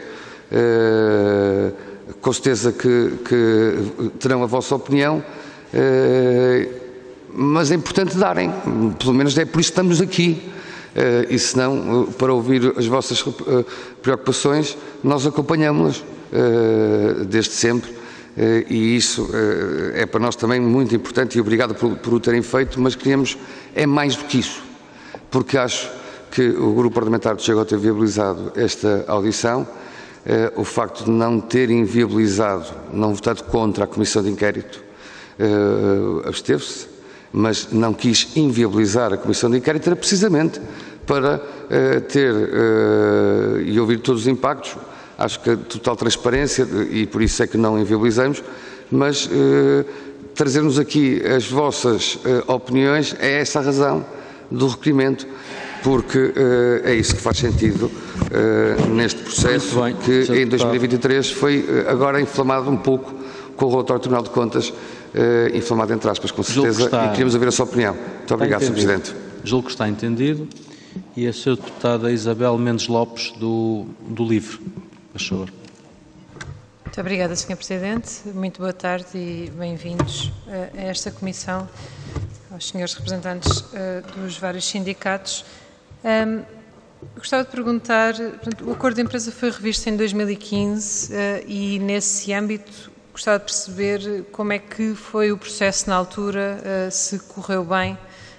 Uh, com certeza que, que terão a vossa opinião, uh, mas é importante darem, pelo menos é por isso que estamos aqui. Uh, e se não, uh, para ouvir as vossas uh, preocupações, nós acompanhamos-las uh, desde sempre. Uh, e isso uh, é para nós também muito importante, e obrigado por, por o terem feito, mas queríamos, é mais do que isso, porque acho que o Grupo Parlamentar do Chega a ter viabilizado esta audição, uh, o facto de não ter inviabilizado, não votado contra a Comissão de Inquérito, uh, absteve-se, mas não quis inviabilizar a Comissão de Inquérito, era precisamente para uh, ter uh, e ouvir todos os impactos. Acho que a total transparência, e por isso é que não inviabilizamos, mas eh, trazermos aqui as vossas eh, opiniões é essa a razão do requerimento, porque eh, é isso que faz sentido eh, neste processo, bem, que em dois mil e vinte e três foi agora inflamado um pouco com o relatório do Tribunal de Contas, eh, inflamado entre aspas, com certeza, está, e queríamos ouvir a sua opinião. Muito obrigado, senhor Presidente. Julgo que está entendido. E a senhora deputada Isabel Mendes Lopes, do, do LIVRE. Muito obrigada, senhor Presidente. Muito boa tarde e bem-vindos a esta comissão, aos senhores representantes uh, dos vários sindicatos. Um, gostava de perguntar, portanto, o acordo de empresa foi revisto em dois mil e quinze uh, e, nesse âmbito, gostava de perceber como é que foi o processo na altura, uh, se correu bem,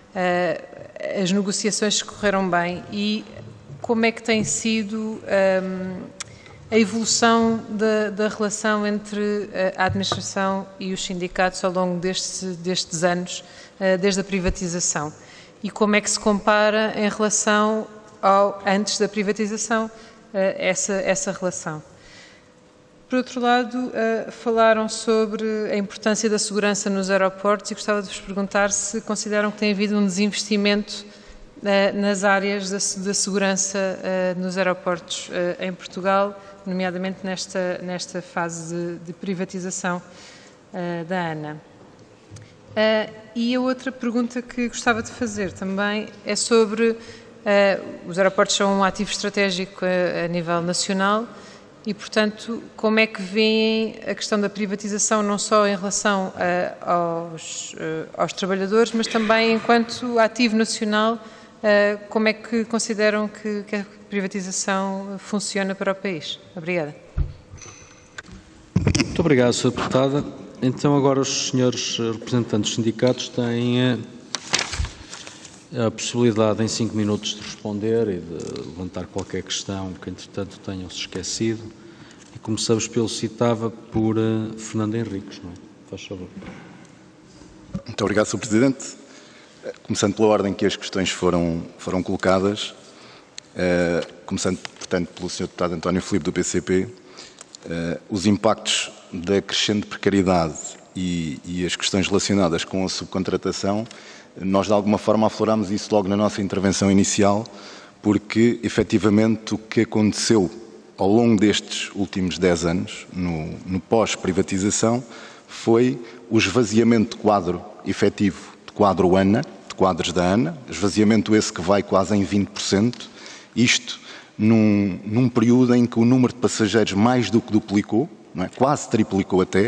uh, as negociações correram bem e como é que tem sido um, a evolução da, da relação entre a administração e os sindicatos ao longo deste, destes anos, desde a privatização, e como é que se compara em relação ao antes da privatização essa, essa relação. Por outro lado, falaram sobre a importância da segurança nos aeroportos e gostava de vos perguntar se consideram que tem havido um desinvestimento nas áreas da, da segurança nos aeroportos em Portugal, nomeadamente nesta, nesta fase de, de privatização da ANA. E a outra pergunta que gostava de fazer também é sobre os aeroportos são um ativo estratégico a, a nível nacional e, portanto, como é que veem a questão da privatização não só em relação a, aos, aos trabalhadores, mas também enquanto ativo nacional, como é que consideram que, que a privatização funciona para o país? Obrigada. Muito obrigado, senhora Deputada. Então, agora os senhores representantes dos sindicatos têm a possibilidade em cinco minutos de responder e de levantar qualquer questão que, entretanto, tenham-se esquecido. E começamos pelo citava por uh, Fernando Henriques, não é? Faz favor. Muito obrigado, senhor Presidente. Começando pela ordem que as questões foram, foram colocadas, uh, começando, portanto, pelo senhor Deputado António Filipe, do P C P, uh, os impactos da crescente precariedade e, e as questões relacionadas com a subcontratação, nós de alguma forma aflorámos isso logo na nossa intervenção inicial, porque efetivamente o que aconteceu ao longo destes últimos dez anos, no, no pós-privatização, foi o esvaziamento de quadro efetivo, de quadro ANA, de quadros da ANA, esvaziamento esse que vai quase em vinte por cento, isto num, num período em que o número de passageiros mais do que duplicou, não é? Quase triplicou até,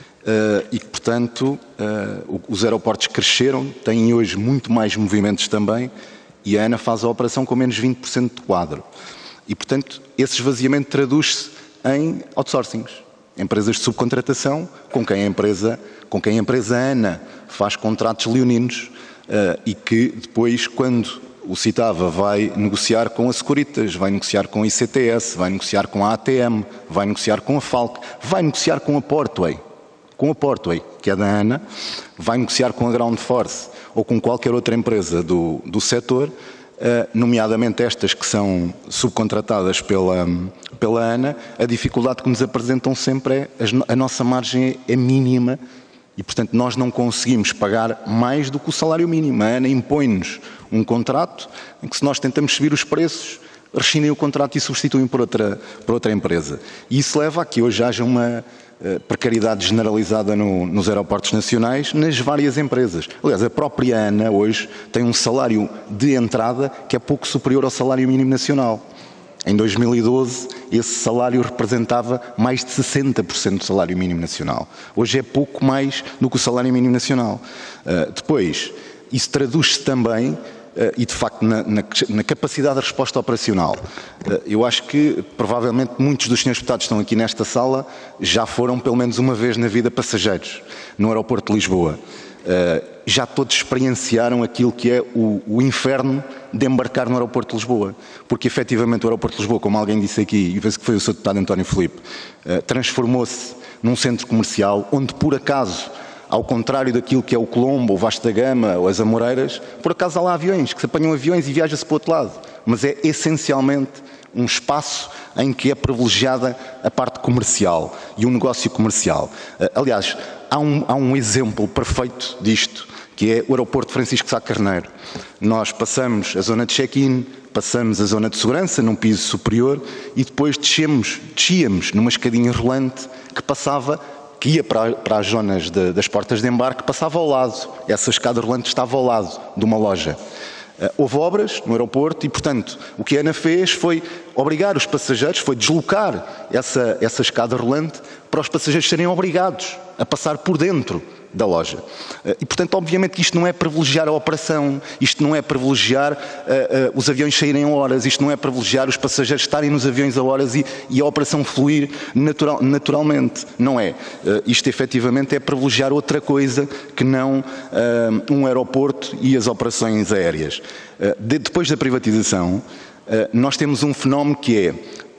Uh, e que, portanto, uh, os aeroportos cresceram, têm hoje muito mais movimentos também, e a ANA faz a operação com menos vinte por cento de quadro. E, portanto, esse esvaziamento traduz-se em outsourcings, empresas de subcontratação, com quem a empresa, com quem a empresa ANA faz contratos leoninos, uh, e que depois, quando o Citava vai negociar com a Securitas, vai negociar com a I C T S, vai negociar com a A T M, vai negociar com a Falck, vai negociar com a Portway, com a Portway, que é da ANA, vai negociar com a Ground Force ou com qualquer outra empresa do, do setor, uh, nomeadamente estas que são subcontratadas pela, pela ANA, a dificuldade que nos apresentam sempre é a, a nossa margem é mínima e, portanto, nós não conseguimos pagar mais do que o salário mínimo. A ANA impõe-nos um contrato em que, se nós tentamos subir os preços, rescindem o contrato e substituem por outra, por outra empresa. E isso leva a que hoje haja uma precariedade generalizada no, nos aeroportos nacionais, nas várias empresas. Aliás, a própria ANA hoje tem um salário de entrada que é pouco superior ao salário mínimo nacional. Em dois mil e doze, esse salário representava mais de sessenta por cento do salário mínimo nacional. Hoje é pouco mais do que o salário mínimo nacional. Uh, depois, isso traduz-se também Uh, e, de facto, na, na, na capacidade de resposta operacional. Uh, eu acho que, provavelmente, muitos dos senhores deputados que estão aqui nesta sala já foram, pelo menos uma vez na vida, passageiros no aeroporto de Lisboa. Uh, já todos experienciaram aquilo que é o, o inferno de embarcar no aeroporto de Lisboa. Porque, efetivamente, o aeroporto de Lisboa, como alguém disse aqui, e penso que foi o senhor deputado António Filipe, uh, transformou-se num centro comercial onde, por acaso, ao contrário daquilo que é o Colombo, o Vasco da Gama ou as Amoreiras, por acaso há lá aviões, que se apanham aviões e viaja-se para o outro lado. Mas é essencialmente um espaço em que é privilegiada a parte comercial e o negócio comercial. Aliás, há um, há um exemplo perfeito disto, que é o aeroporto de Francisco Sá Carneiro. Nós passamos a zona de check-in, passamos a zona de segurança num piso superior e depois descemos, descíamos numa escadinha rolante que passava que ia para, para as zonas de, das portas de embarque, passava ao lado. Essa escada rolante estava ao lado de uma loja. Uh, houve obras no aeroporto e, portanto, o que a ANA fez foi obrigar os passageiros, foi deslocar essa, essa escada rolante para os passageiros serem obrigados a passar por dentro da loja. Uh, e, portanto, obviamente que isto não é privilegiar a operação, isto não é privilegiar uh, uh, os aviões saírem a horas, isto não é privilegiar os passageiros estarem nos aviões a horas e, e a operação fluir natural, naturalmente. Não é. Uh, isto, efetivamente, é privilegiar outra coisa que não uh, um aeroporto e as operações aéreas. Uh, de, depois da privatização, uh, nós temos um fenómeno que é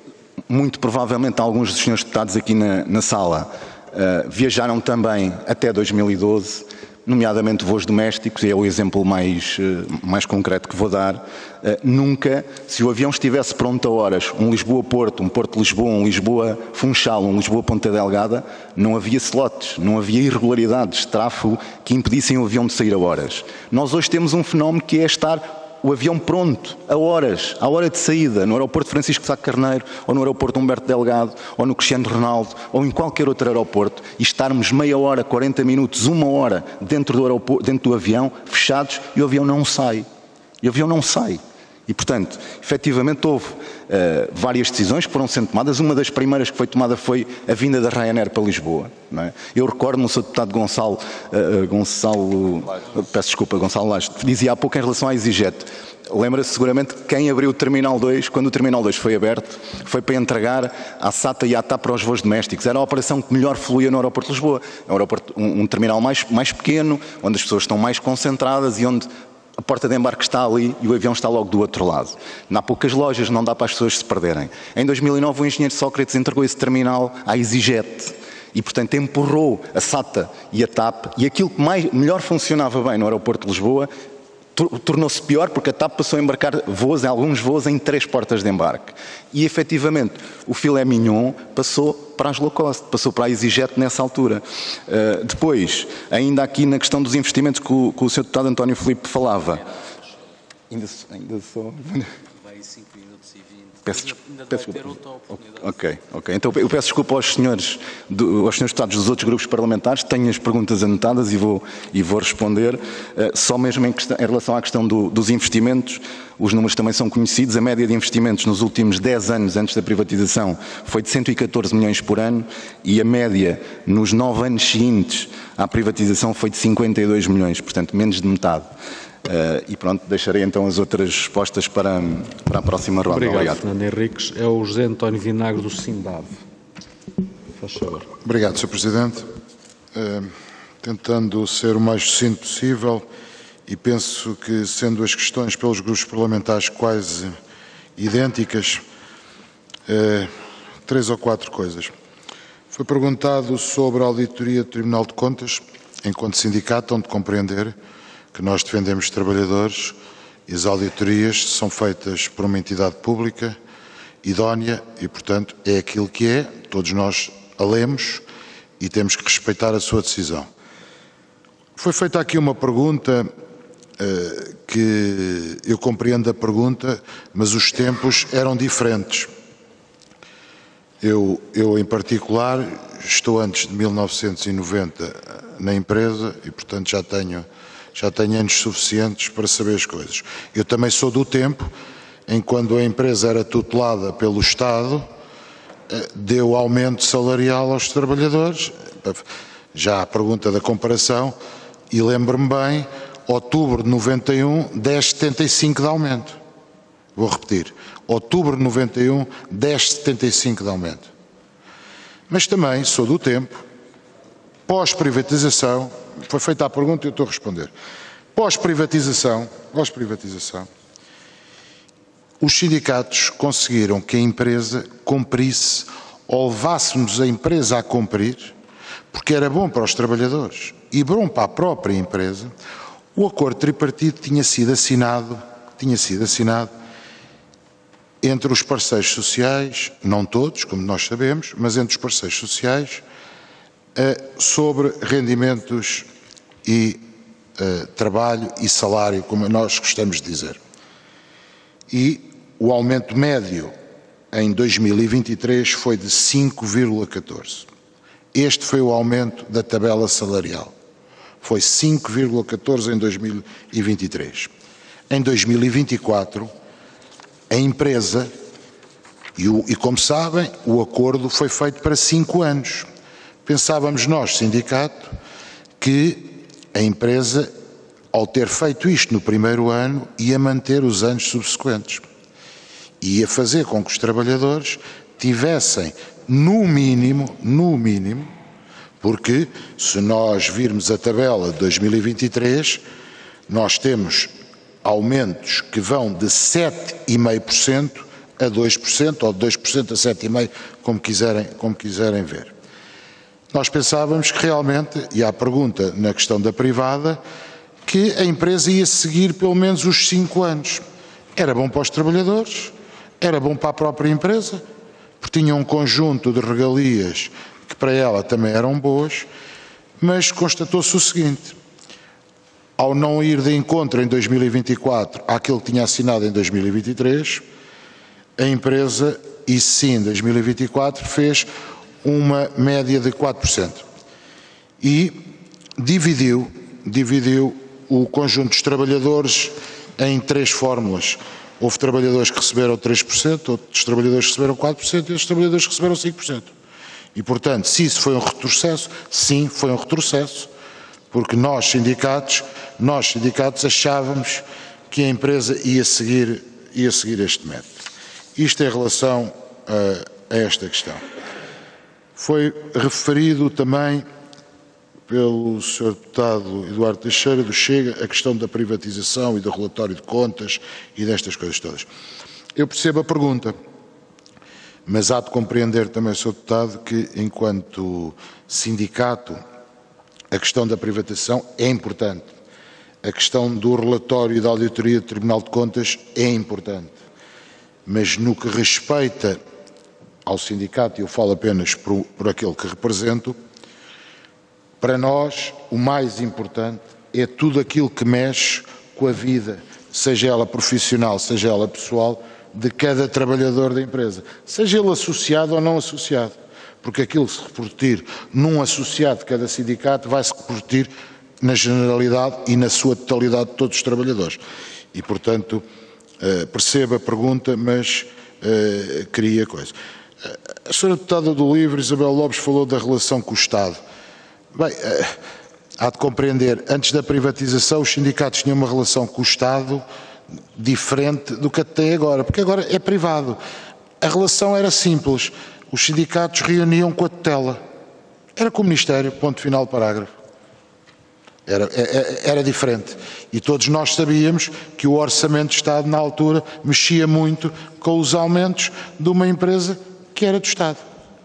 muito provavelmente alguns dos senhores deputados aqui na, na sala uh, viajaram também até dois mil e doze, nomeadamente voos domésticos, e é o exemplo mais, mais concreto que vou dar. Nunca, se o avião estivesse pronto a horas, um Lisboa-Porto, um Porto-Lisboa, um Lisboa-Funchal, um Lisboa-Ponta Delgada, não havia slots, não havia irregularidades de tráfego que impedissem o avião de sair a horas. Nós hoje temos um fenómeno que é estar o avião pronto, a horas, à hora de saída, no aeroporto Francisco Sá Carneiro, ou no aeroporto Humberto Delgado, ou no Cristiano Ronaldo, ou em qualquer outro aeroporto, e estarmos meia hora, quarenta minutos, uma hora dentro do, aeroporto, dentro do avião, fechados, e o avião não sai. E o avião não sai. E, portanto, efetivamente houve uh, várias decisões que foram sendo tomadas. Uma das primeiras que foi tomada foi a vinda da Ryanair para Lisboa. Não é? Eu recordo-me, o seu deputado Gonçalo, uh, Gonçalo uh, peço desculpa, Gonçalo Lage, dizia há pouco em relação à EasyJet. Lembra-se seguramente que quem abriu o Terminal dois, quando o Terminal dois foi aberto, foi para entregar à SATA e à TAP para os voos domésticos. Era a operação que melhor fluía no aeroporto de Lisboa. É um, aeroporto, um, um terminal mais, mais pequeno, onde as pessoas estão mais concentradas e onde a porta de embarque está ali e o avião está logo do outro lado. Não há poucas lojas, não dá para as pessoas se perderem. Em dois mil e nove, o engenheiro Sócrates entregou esse terminal à EasyJet e, portanto, empurrou a SATA e a TAP, e aquilo que mais, melhor funcionava bem no aeroporto de Lisboa tornou-se pior, porque a TAP passou a embarcar voos, alguns voos em três portas de embarque. E, efetivamente, o filé mignon passou para as low cost, passou para a EasyJet nessa altura. Uh, depois, ainda aqui na questão dos investimentos que o, que o senhor deputado António Filipe falava. Ainda, ainda só... Peço, peço desculpa. Ok, ok. Então eu peço desculpa aos senhores, do, aos senhores deputados dos outros grupos parlamentares, tenho as perguntas anotadas e vou, e vou responder. Uh, só mesmo em, questão, em relação à questão do, dos investimentos, os números também são conhecidos. A média de investimentos nos últimos dez anos antes da privatização foi de cento e catorze milhões por ano e a média nos nove anos seguintes à privatização foi de cinquenta e dois milhões, portanto menos de metade. Uh, e pronto, deixarei então as outras respostas para, para a próxima ronda. Obrigado, Obrigado. Fernando Henriques. É o José António Vinagre do SINDAV. Faz favor. Obrigado, senhor Presidente. Uh, tentando ser o mais sucinto possível, e penso que, sendo as questões pelos grupos parlamentares quase idênticas, uh, três ou quatro coisas. Foi perguntado sobre a auditoria do Tribunal de Contas, enquanto sindicato, onde compreender que nós defendemos trabalhadores e as auditorias são feitas por uma entidade pública, idónea, e, portanto, é aquilo que é, todos nós a lemos e temos que respeitar a sua decisão. Foi feita aqui uma pergunta uh, que eu compreendo a pergunta, mas os tempos eram diferentes. Eu, eu, em particular, estou antes de mil novecentos e noventa na empresa e, portanto, já tenho... já tenho anos suficientes para saber as coisas. Eu também sou do tempo em quando a empresa era tutelada pelo Estado, deu aumento salarial aos trabalhadores, já a pergunta da comparação, e lembro-me bem, outubro de noventa e um, dez vírgula setenta e cinco de aumento. Vou repetir, outubro de noventa e um, dez vírgula setenta e cinco de aumento. Mas também sou do tempo, pós-privatização, foi feita a pergunta e eu estou a responder. Pós-privatização, pós-privatização, os sindicatos conseguiram que a empresa cumprisse, ou levássemos a empresa a cumprir, porque era bom para os trabalhadores e bom para a própria empresa, o acordo tripartite tinha sido assinado, tinha sido assinado entre os parceiros sociais, não todos, como nós sabemos, mas entre os parceiros sociais, sobre rendimentos e uh, trabalho e salário, como nós gostamos de dizer. E o aumento médio em dois mil e vinte e três foi de cinco vírgula catorze. Este foi o aumento da tabela salarial. Foi cinco vírgula catorze em dois mil e vinte e três. Em dois mil e vinte e quatro, a empresa, e, o, e como sabem, o acordo foi feito para cinco anos. Pensávamos nós, sindicato, que a empresa, ao ter feito isto no primeiro ano, ia manter os anos subsequentes. E ia fazer com que os trabalhadores tivessem, no mínimo, no mínimo, porque se nós virmos a tabela de dois mil e vinte e três, nós temos aumentos que vão de sete vírgula cinco por cento a dois por cento, ou de dois por cento a sete vírgula cinco por cento, como quiserem, como quiserem ver. Nós pensávamos que realmente, e há pergunta na questão da privada, que a empresa ia seguir pelo menos os cinco anos. Era bom para os trabalhadores, era bom para a própria empresa, porque tinha um conjunto de regalias que para ela também eram boas, mas constatou-se o seguinte: ao não ir de encontro em dois mil e vinte e quatro àquilo que tinha assinado em dois mil e vinte e três, a empresa, e sim, em dois mil e vinte e quatro, fez uma média de quatro por cento e dividiu, dividiu o conjunto dos trabalhadores em três fórmulas. Houve trabalhadores que receberam três por cento, outros trabalhadores que receberam quatro por cento e outros trabalhadores que receberam cinco por cento. E, portanto, se isso foi um retrocesso, sim, foi um retrocesso, porque nós, sindicatos, nós, sindicatos, achávamos que a empresa ia seguir, ia seguir este método. Isto em relação a, a esta questão. Foi referido também pelo senhor deputado Eduardo Teixeira do Chega a questão da privatização e do relatório de contas e destas coisas todas. Eu percebo a pergunta, mas há de compreender também, senhor deputado, que enquanto sindicato a questão da privatização é importante. A questão do relatório e da auditoria do Tribunal de Contas é importante. Mas no que respeita ao sindicato, e eu falo apenas por, por aquele que represento, para nós o mais importante é tudo aquilo que mexe com a vida, seja ela profissional, seja ela pessoal, de cada trabalhador da empresa, seja ele associado ou não associado, porque aquilo que se repercutir num associado de cada sindicato vai se repercutir na generalidade e na sua totalidade de todos os trabalhadores. E, portanto, percebo a pergunta, mas uh, queria coisa. A senhora deputada do Livre, Isabel Lopes, falou da relação com o Estado. Bem, uh, há de compreender, antes da privatização os sindicatos tinham uma relação com o Estado diferente do que tem agora, porque agora é privado. A relação era simples, os sindicatos reuniam com a tutela, era com o Ministério, ponto final, parágrafo. Era, era, era diferente. E todos nós sabíamos que o Orçamento de Estado, na altura, mexia muito com os aumentos de uma empresa que era do Estado.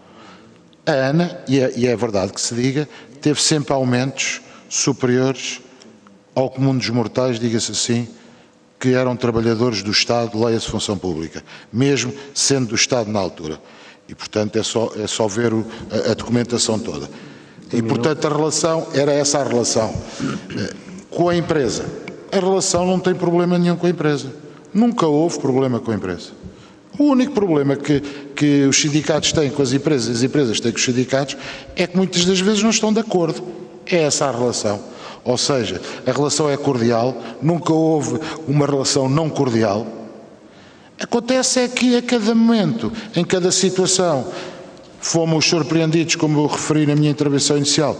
A ANA, e é, e é verdade que se diga, teve sempre aumentos superiores ao comum dos mortais, diga-se assim, que eram trabalhadores do Estado, leia-se função pública, mesmo sendo do Estado na altura. E, portanto, é só, é só ver o, a, a documentação toda. E, portanto, a relação, era essa a relação. Com a empresa, a relação não tem problema nenhum com a empresa. Nunca houve problema com a empresa. O único problema que, que os sindicatos têm com as empresas e as empresas têm com os sindicatos é que muitas das vezes não estão de acordo. É essa a relação. Ou seja, a relação é cordial, nunca houve uma relação não cordial. Acontece é que a cada momento, em cada situação, fomos surpreendidos, como eu referi na minha intervenção inicial,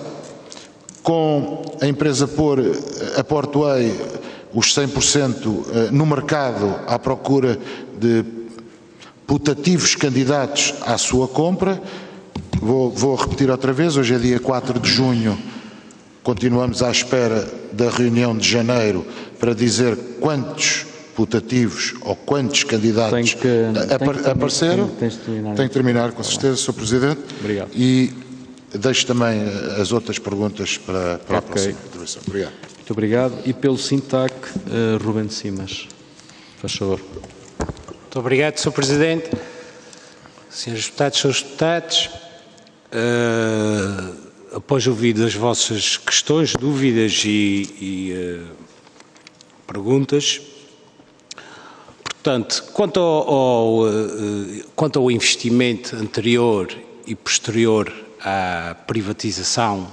com a empresa pôr a Portway os cem por cento no mercado à procura de putativos candidatos à sua compra. Vou, vou repetir outra vez, hoje é dia quatro de junho, continuamos à espera da reunião de janeiro para dizer quantos putativos ou quantos candidatos tem que, apar, tem que, apareceram. Tem, tem, tem, terminar. Tenho que terminar, com certeza, senhor Presidente. Obrigado. E deixo também as outras perguntas para, para okay. a próxima intervenção. Obrigado. Muito obrigado. E pelo SINTAC, uh, Rubem de Simas. Faz favor. Muito obrigado, senhor Presidente. Senhores deputados, senhores deputados, uh, após ouvir as vossas questões, dúvidas e, e uh, perguntas, portanto, quanto ao, ao, uh, quanto ao investimento anterior e posterior à privatização,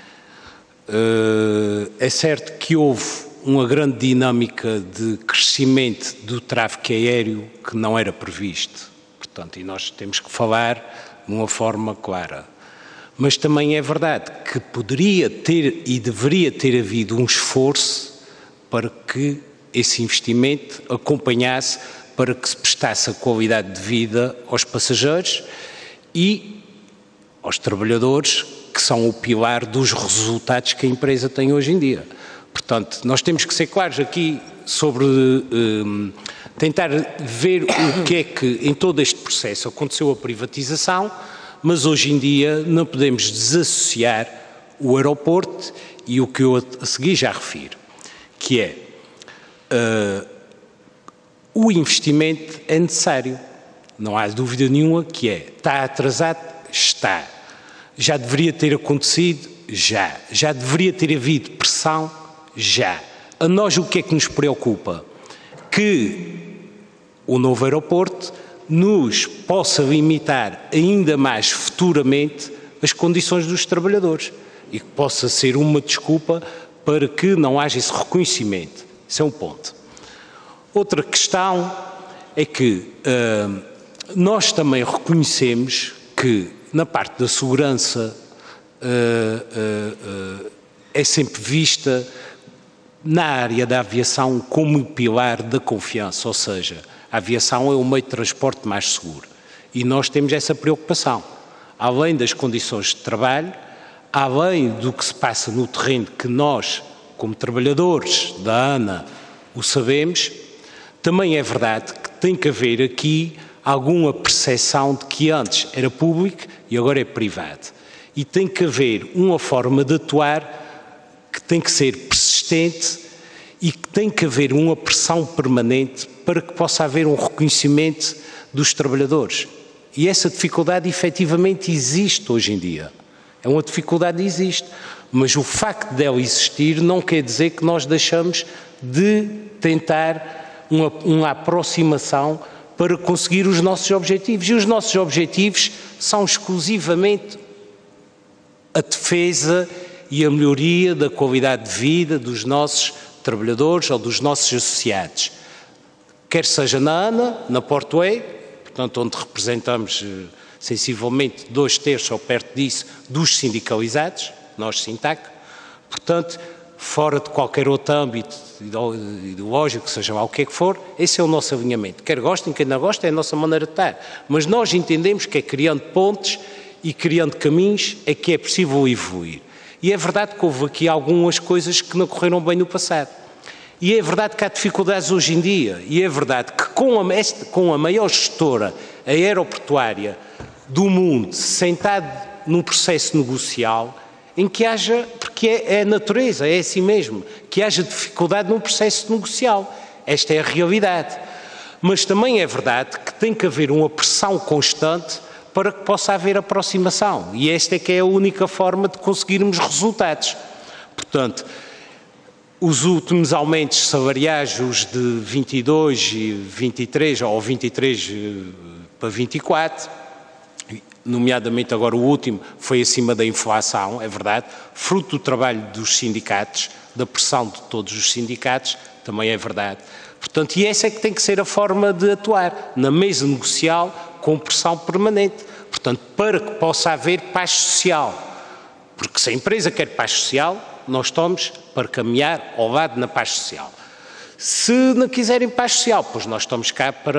uh, é certo que houve uma grande dinâmica de crescimento do tráfego aéreo que não era previsto. Portanto, e nós temos que falar de uma forma clara. Mas também é verdade que poderia ter e deveria ter havido um esforço para que esse investimento acompanhasse, para que se prestasse a qualidade de vida aos passageiros e aos trabalhadores, que são o pilar dos resultados que a empresa tem hoje em dia. Portanto, nós temos que ser claros aqui sobre um, tentar ver o que é que em todo este processo aconteceu a privatização, mas hoje em dia não podemos desassociar o aeroporto e o que eu a seguir já refiro, que é uh, o investimento é necessário, não há dúvida nenhuma que é, está atrasado, está, já deveria ter acontecido, já, já deveria ter havido pressão, já. A nós o que é que nos preocupa? Que o novo aeroporto nos possa limitar ainda mais futuramente as condições dos trabalhadores e que possa ser uma desculpa para que não haja esse reconhecimento. Esse é um ponto. Outra questão é que uh, nós também reconhecemos que na parte da segurança uh, uh, uh, é sempre vista na área da aviação como o pilar da confiança, ou seja, a aviação é o meio de transporte mais seguro e nós temos essa preocupação. Além das condições de trabalho, além do que se passa no terreno que nós, como trabalhadores da ANA, o sabemos, também é verdade que tem que haver aqui alguma percepção de que antes era público e agora é privado. E tem que haver uma forma de atuar que tem que ser persistente e que tem que haver uma pressão permanente para que possa haver um reconhecimento dos trabalhadores. E essa dificuldade efetivamente existe hoje em dia. É uma dificuldade que existe. Mas o facto dela existir não quer dizer que nós deixamos de tentar uma, uma aproximação para conseguir os nossos objetivos. E os nossos objetivos são exclusivamente a defesa e a melhoria da qualidade de vida dos nossos trabalhadores ou dos nossos associados. Quer seja na ANA, na Portway, portanto, onde representamos sensivelmente dois terços ou perto disso dos sindicalizados, nós Sintac, portanto, fora de qualquer outro âmbito ideológico, seja lá o que é que for, esse é o nosso alinhamento. Quer gostem, quer não gostem, é a nossa maneira de estar. Mas nós entendemos que é criando pontes e criando caminhos é que é possível evoluir. E é verdade que houve aqui algumas coisas que não correram bem no passado. E é verdade que há dificuldades hoje em dia. E é verdade que com a, com a maior gestora aeroportuária do mundo, sentado num processo negocial, em que haja, porque é, é a natureza, é assim mesmo, que haja dificuldade num processo negocial. Esta é a realidade. Mas também é verdade que tem que haver uma pressão constante para que possa haver aproximação. E esta é que é a única forma de conseguirmos resultados. Portanto, os últimos aumentos salariais, os de vinte e dois e vinte e três, ou vinte e três para vinte e quatro, nomeadamente agora o último, foi acima da inflação, é verdade, fruto do trabalho dos sindicatos, da pressão de todos os sindicatos, também é verdade. Portanto, e essa é que tem que ser a forma de atuar, na mesa negocial, com pressão permanente. Portanto, para que possa haver paz social. Porque se a empresa quer paz social, nós estamos para caminhar ao lado na paz social. Se não quiserem paz social, pois nós estamos cá para,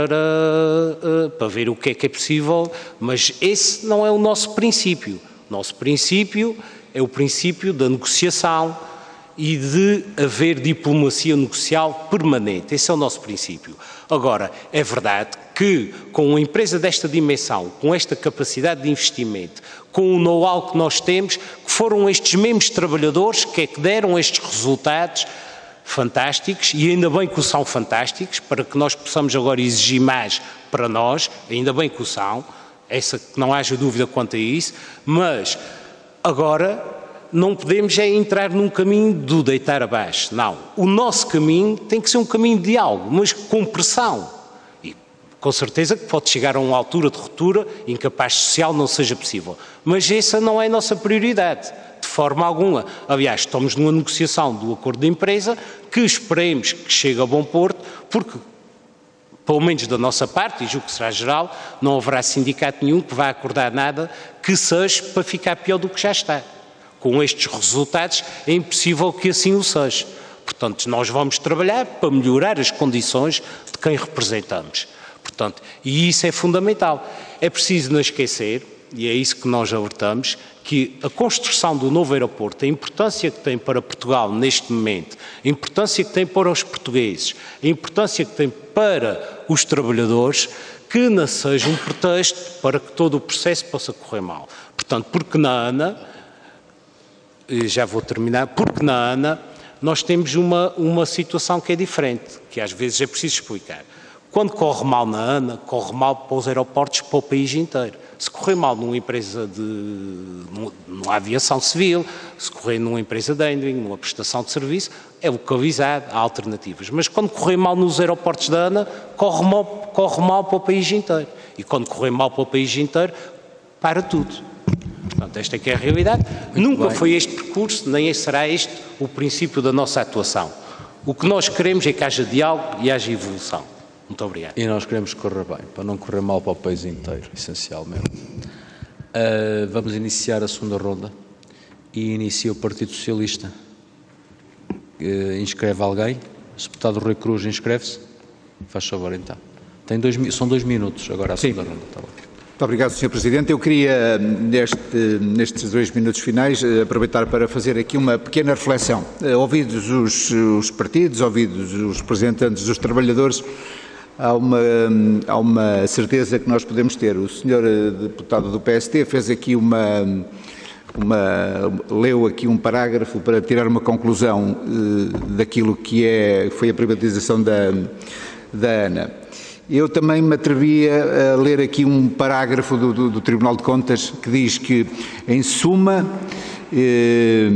uh, para ver o que é que é possível, mas esse não é o nosso princípio. O nosso princípio é o princípio da negociação e de haver diplomacia negocial permanente. Esse é o nosso princípio. Agora, é verdade que com uma empresa desta dimensão, com esta capacidade de investimento, com o know-how que nós temos, que foram estes mesmos trabalhadores que é que deram estes resultados fantásticos, e ainda bem que o são fantásticos, para que nós possamos agora exigir mais para nós, ainda bem que o são, essa, que não haja dúvida quanto a isso, mas agora não podemos é entrar num caminho do deitar abaixo, não. O nosso caminho tem que ser um caminho de diálogo, mas com pressão. E com certeza que pode chegar a uma altura de ruptura em que a paz social não seja possível. Mas essa não é a nossa prioridade, de forma alguma. Aliás, estamos numa negociação do acordo de empresa que esperemos que chegue a bom porto, porque, pelo menos da nossa parte, e julgo que será geral, não haverá sindicato nenhum que vá acordar nada que seja para ficar pior do que já está. Com estes resultados é impossível que assim o seja. Portanto, nós vamos trabalhar para melhorar as condições de quem representamos. Portanto, e isso é fundamental. É preciso não esquecer, e é isso que nós alertamos, que a construção do novo aeroporto, a importância que tem para Portugal neste momento, a importância que tem para os portugueses, a importância que tem para os trabalhadores, que não seja um pretexto para que todo o processo possa correr mal. Portanto, porque na ANA, já vou terminar, porque na ANA nós temos uma, uma situação que é diferente, que às vezes é preciso explicar. Quando corre mal na ANA, corre mal para os aeroportos, para o país inteiro. Se correr mal numa empresa de numa aviação civil, se correr numa empresa de handling, numa prestação de serviço, é localizado, há alternativas. Mas quando correr mal nos aeroportos da ANA, corre mal, corre mal para o país inteiro. E quando correr mal para o país inteiro, para tudo. Portanto, esta é que é a realidade. Muito Nunca bem. Foi este percurso, nem será este o princípio da nossa atuação. O que nós queremos é que haja diálogo e haja evolução. Muito obrigado. E nós queremos que corra bem, para não correr mal para o país inteiro, essencialmente. Uh, vamos iniciar a segunda ronda e inicia o Partido Socialista. Uh, inscreve alguém? O deputado Rui Cruz inscreve-se? Faz favor, então. Tem dois, são dois minutos agora a segunda Sim. ronda. Tá bom. Muito obrigado, senhor Presidente. Eu queria, neste, nestes dois minutos finais, aproveitar para fazer aqui uma pequena reflexão. Ouvidos os, os partidos, ouvidos os representantes dos trabalhadores, há uma, há uma certeza que nós podemos ter. O senhor deputado do P S D fez aqui uma, uma leu aqui um parágrafo para tirar uma conclusão eh, daquilo que é, foi a privatização da, da ANA. Eu também me atrevi a, a ler aqui um parágrafo do, do, do Tribunal de Contas que diz que, em suma, eh,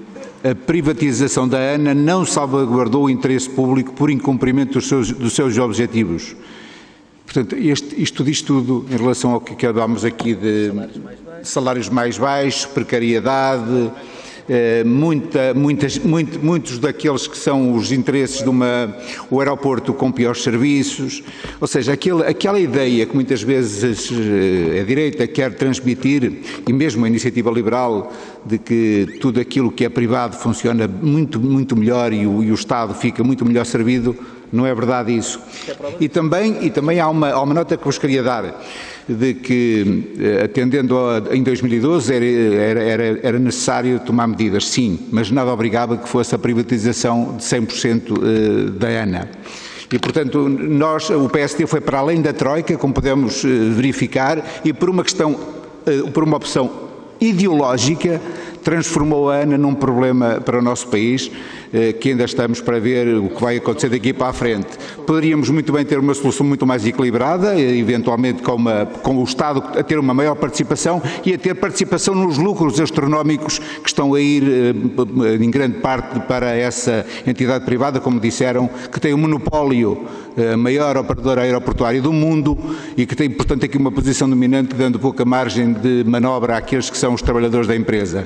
a privatização da ANA não salvaguardou o interesse público por incumprimento dos seus, dos seus objetivos. Portanto, este, isto diz tudo em relação ao que acabámos aqui de salários mais baixos, salários mais baixos precariedade, eh, muita, muitas, muito, muitos daqueles que são os interesses de uma, o aeroporto com piores serviços, ou seja, aquele, aquela ideia que muitas vezes a direita quer transmitir, e mesmo a iniciativa liberal, de que tudo aquilo que é privado funciona muito, muito melhor e o, e o Estado fica muito melhor servido, não é verdade isso. E também, e também há, uma, há uma nota que vos queria dar, de que, atendendo a, em dois mil e doze, era, era, era necessário tomar medidas, sim, mas nada obrigava que fosse a privatização de cem por cento da ANA. E, portanto, nós, o P S D foi para além da Troika, como podemos verificar, e por uma questão, por uma opção ideológica, transformou a ANA num problema para o nosso país, que ainda estamos para ver o que vai acontecer daqui para a frente. Poderíamos muito bem ter uma solução muito mais equilibrada, eventualmente com, uma, com o Estado a ter uma maior participação e a ter participação nos lucros astronómicos que estão a ir em grande parte para essa entidade privada, como disseram, que tem o monopólio, a maior operadora aeroportuária do mundo e que tem, portanto, aqui uma posição dominante, dando pouca margem de manobra àqueles que são os trabalhadores da empresa.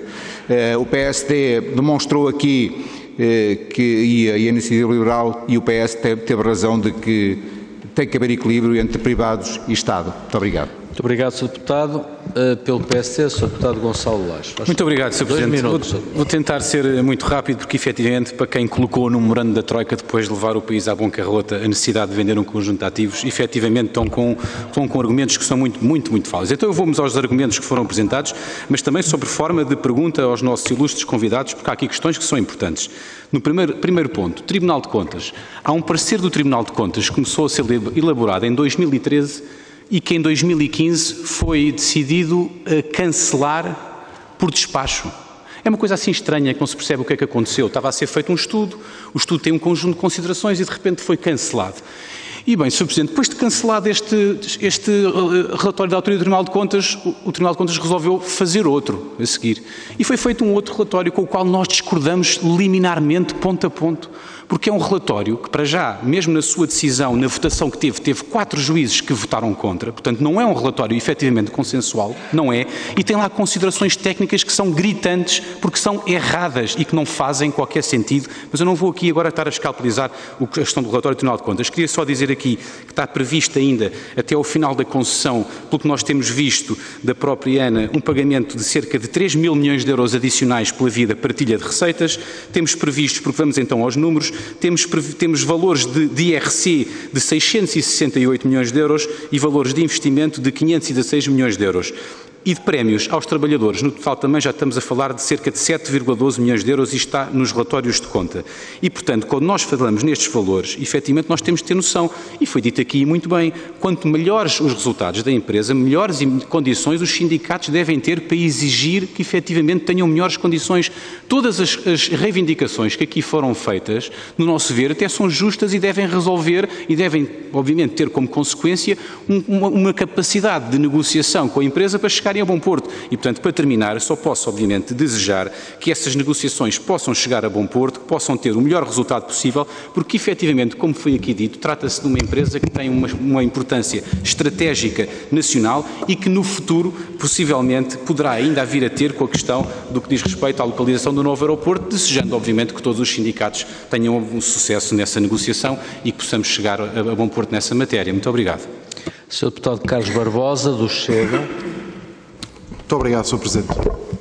O P S D demonstrou aqui que e a Iniciativa Liberal e o P S teve, teve razão de que tem que haver equilíbrio entre privados e Estado. Muito obrigado. Muito obrigado, senhor Deputado. Uh, pelo P S D, senhor Deputado Gonçalo Lage. Muito obrigado, senhor Presidente. Vou, vou tentar ser muito rápido, porque efetivamente, para quem colocou no memorando da Troika depois de levar o país à bancarrota a necessidade de vender um conjunto de ativos, efetivamente estão com, estão com argumentos que são muito, muito, muito falsos. Então eu vou-me aos argumentos que foram apresentados, mas também sobre forma de pergunta aos nossos ilustres convidados, porque há aqui questões que são importantes. No primeiro, primeiro ponto, Tribunal de Contas. Há um parecer do Tribunal de Contas que começou a ser elaborado em dois mil e treze e que em dois mil e quinze foi decidido cancelar por despacho. É uma coisa assim estranha que não se percebe o que é que aconteceu. Estava a ser feito um estudo, o estudo tem um conjunto de considerações e de repente foi cancelado. E bem, senhor Presidente, depois de cancelado este, este relatório da Autoridade do Tribunal de Contas, o Tribunal de Contas resolveu fazer outro a seguir. E foi feito um outro relatório com o qual nós discordamos liminarmente, ponto a ponto. Porque é um relatório que, para já, mesmo na sua decisão, na votação que teve, teve quatro juízes que votaram contra, portanto não é um relatório efetivamente consensual, não é, e tem lá considerações técnicas que são gritantes, porque são erradas e que não fazem qualquer sentido, mas eu não vou aqui agora estar a escalpelizar a questão do relatório do Tribunal de Contas. Queria só dizer aqui que está previsto ainda, até ao final da concessão, pelo que nós temos visto da própria ANA, um pagamento de cerca de três mil milhões de euros adicionais pela via da partilha de receitas. Temos previstos, porque vamos então aos números, Temos, temos valores de, de I R C de seiscentos e sessenta e oito milhões de euros e valores de investimento de quinhentos e dezasseis milhões de euros. E de prémios aos trabalhadores, no total também já estamos a falar de cerca de sete vírgula doze milhões de euros e está nos relatórios de conta. E, portanto, quando nós falamos nestes valores, efetivamente nós temos de ter noção, e foi dito aqui muito bem, quanto melhores os resultados da empresa, melhores condições os sindicatos devem ter para exigir que efetivamente tenham melhores condições. Todas as, as reivindicações que aqui foram feitas, no nosso ver, até são justas e devem resolver e devem, obviamente, ter como consequência um, uma, uma capacidade de negociação com a empresa para chegar a bom porto. E, portanto, para terminar, só posso, obviamente, desejar que essas negociações possam chegar a bom porto, que possam ter o melhor resultado possível, porque, efetivamente, como foi aqui dito, trata-se de uma empresa que tem uma, uma importância estratégica nacional e que, no futuro, possivelmente, poderá ainda vir a ter com a questão do que diz respeito à localização do novo aeroporto, desejando, obviamente, que todos os sindicatos tenham um sucesso nessa negociação e que possamos chegar a, a bom porto nessa matéria. Muito obrigado. senhor Deputado Carlos Barbosa, do Chega. Muito obrigado, senhor Presidente.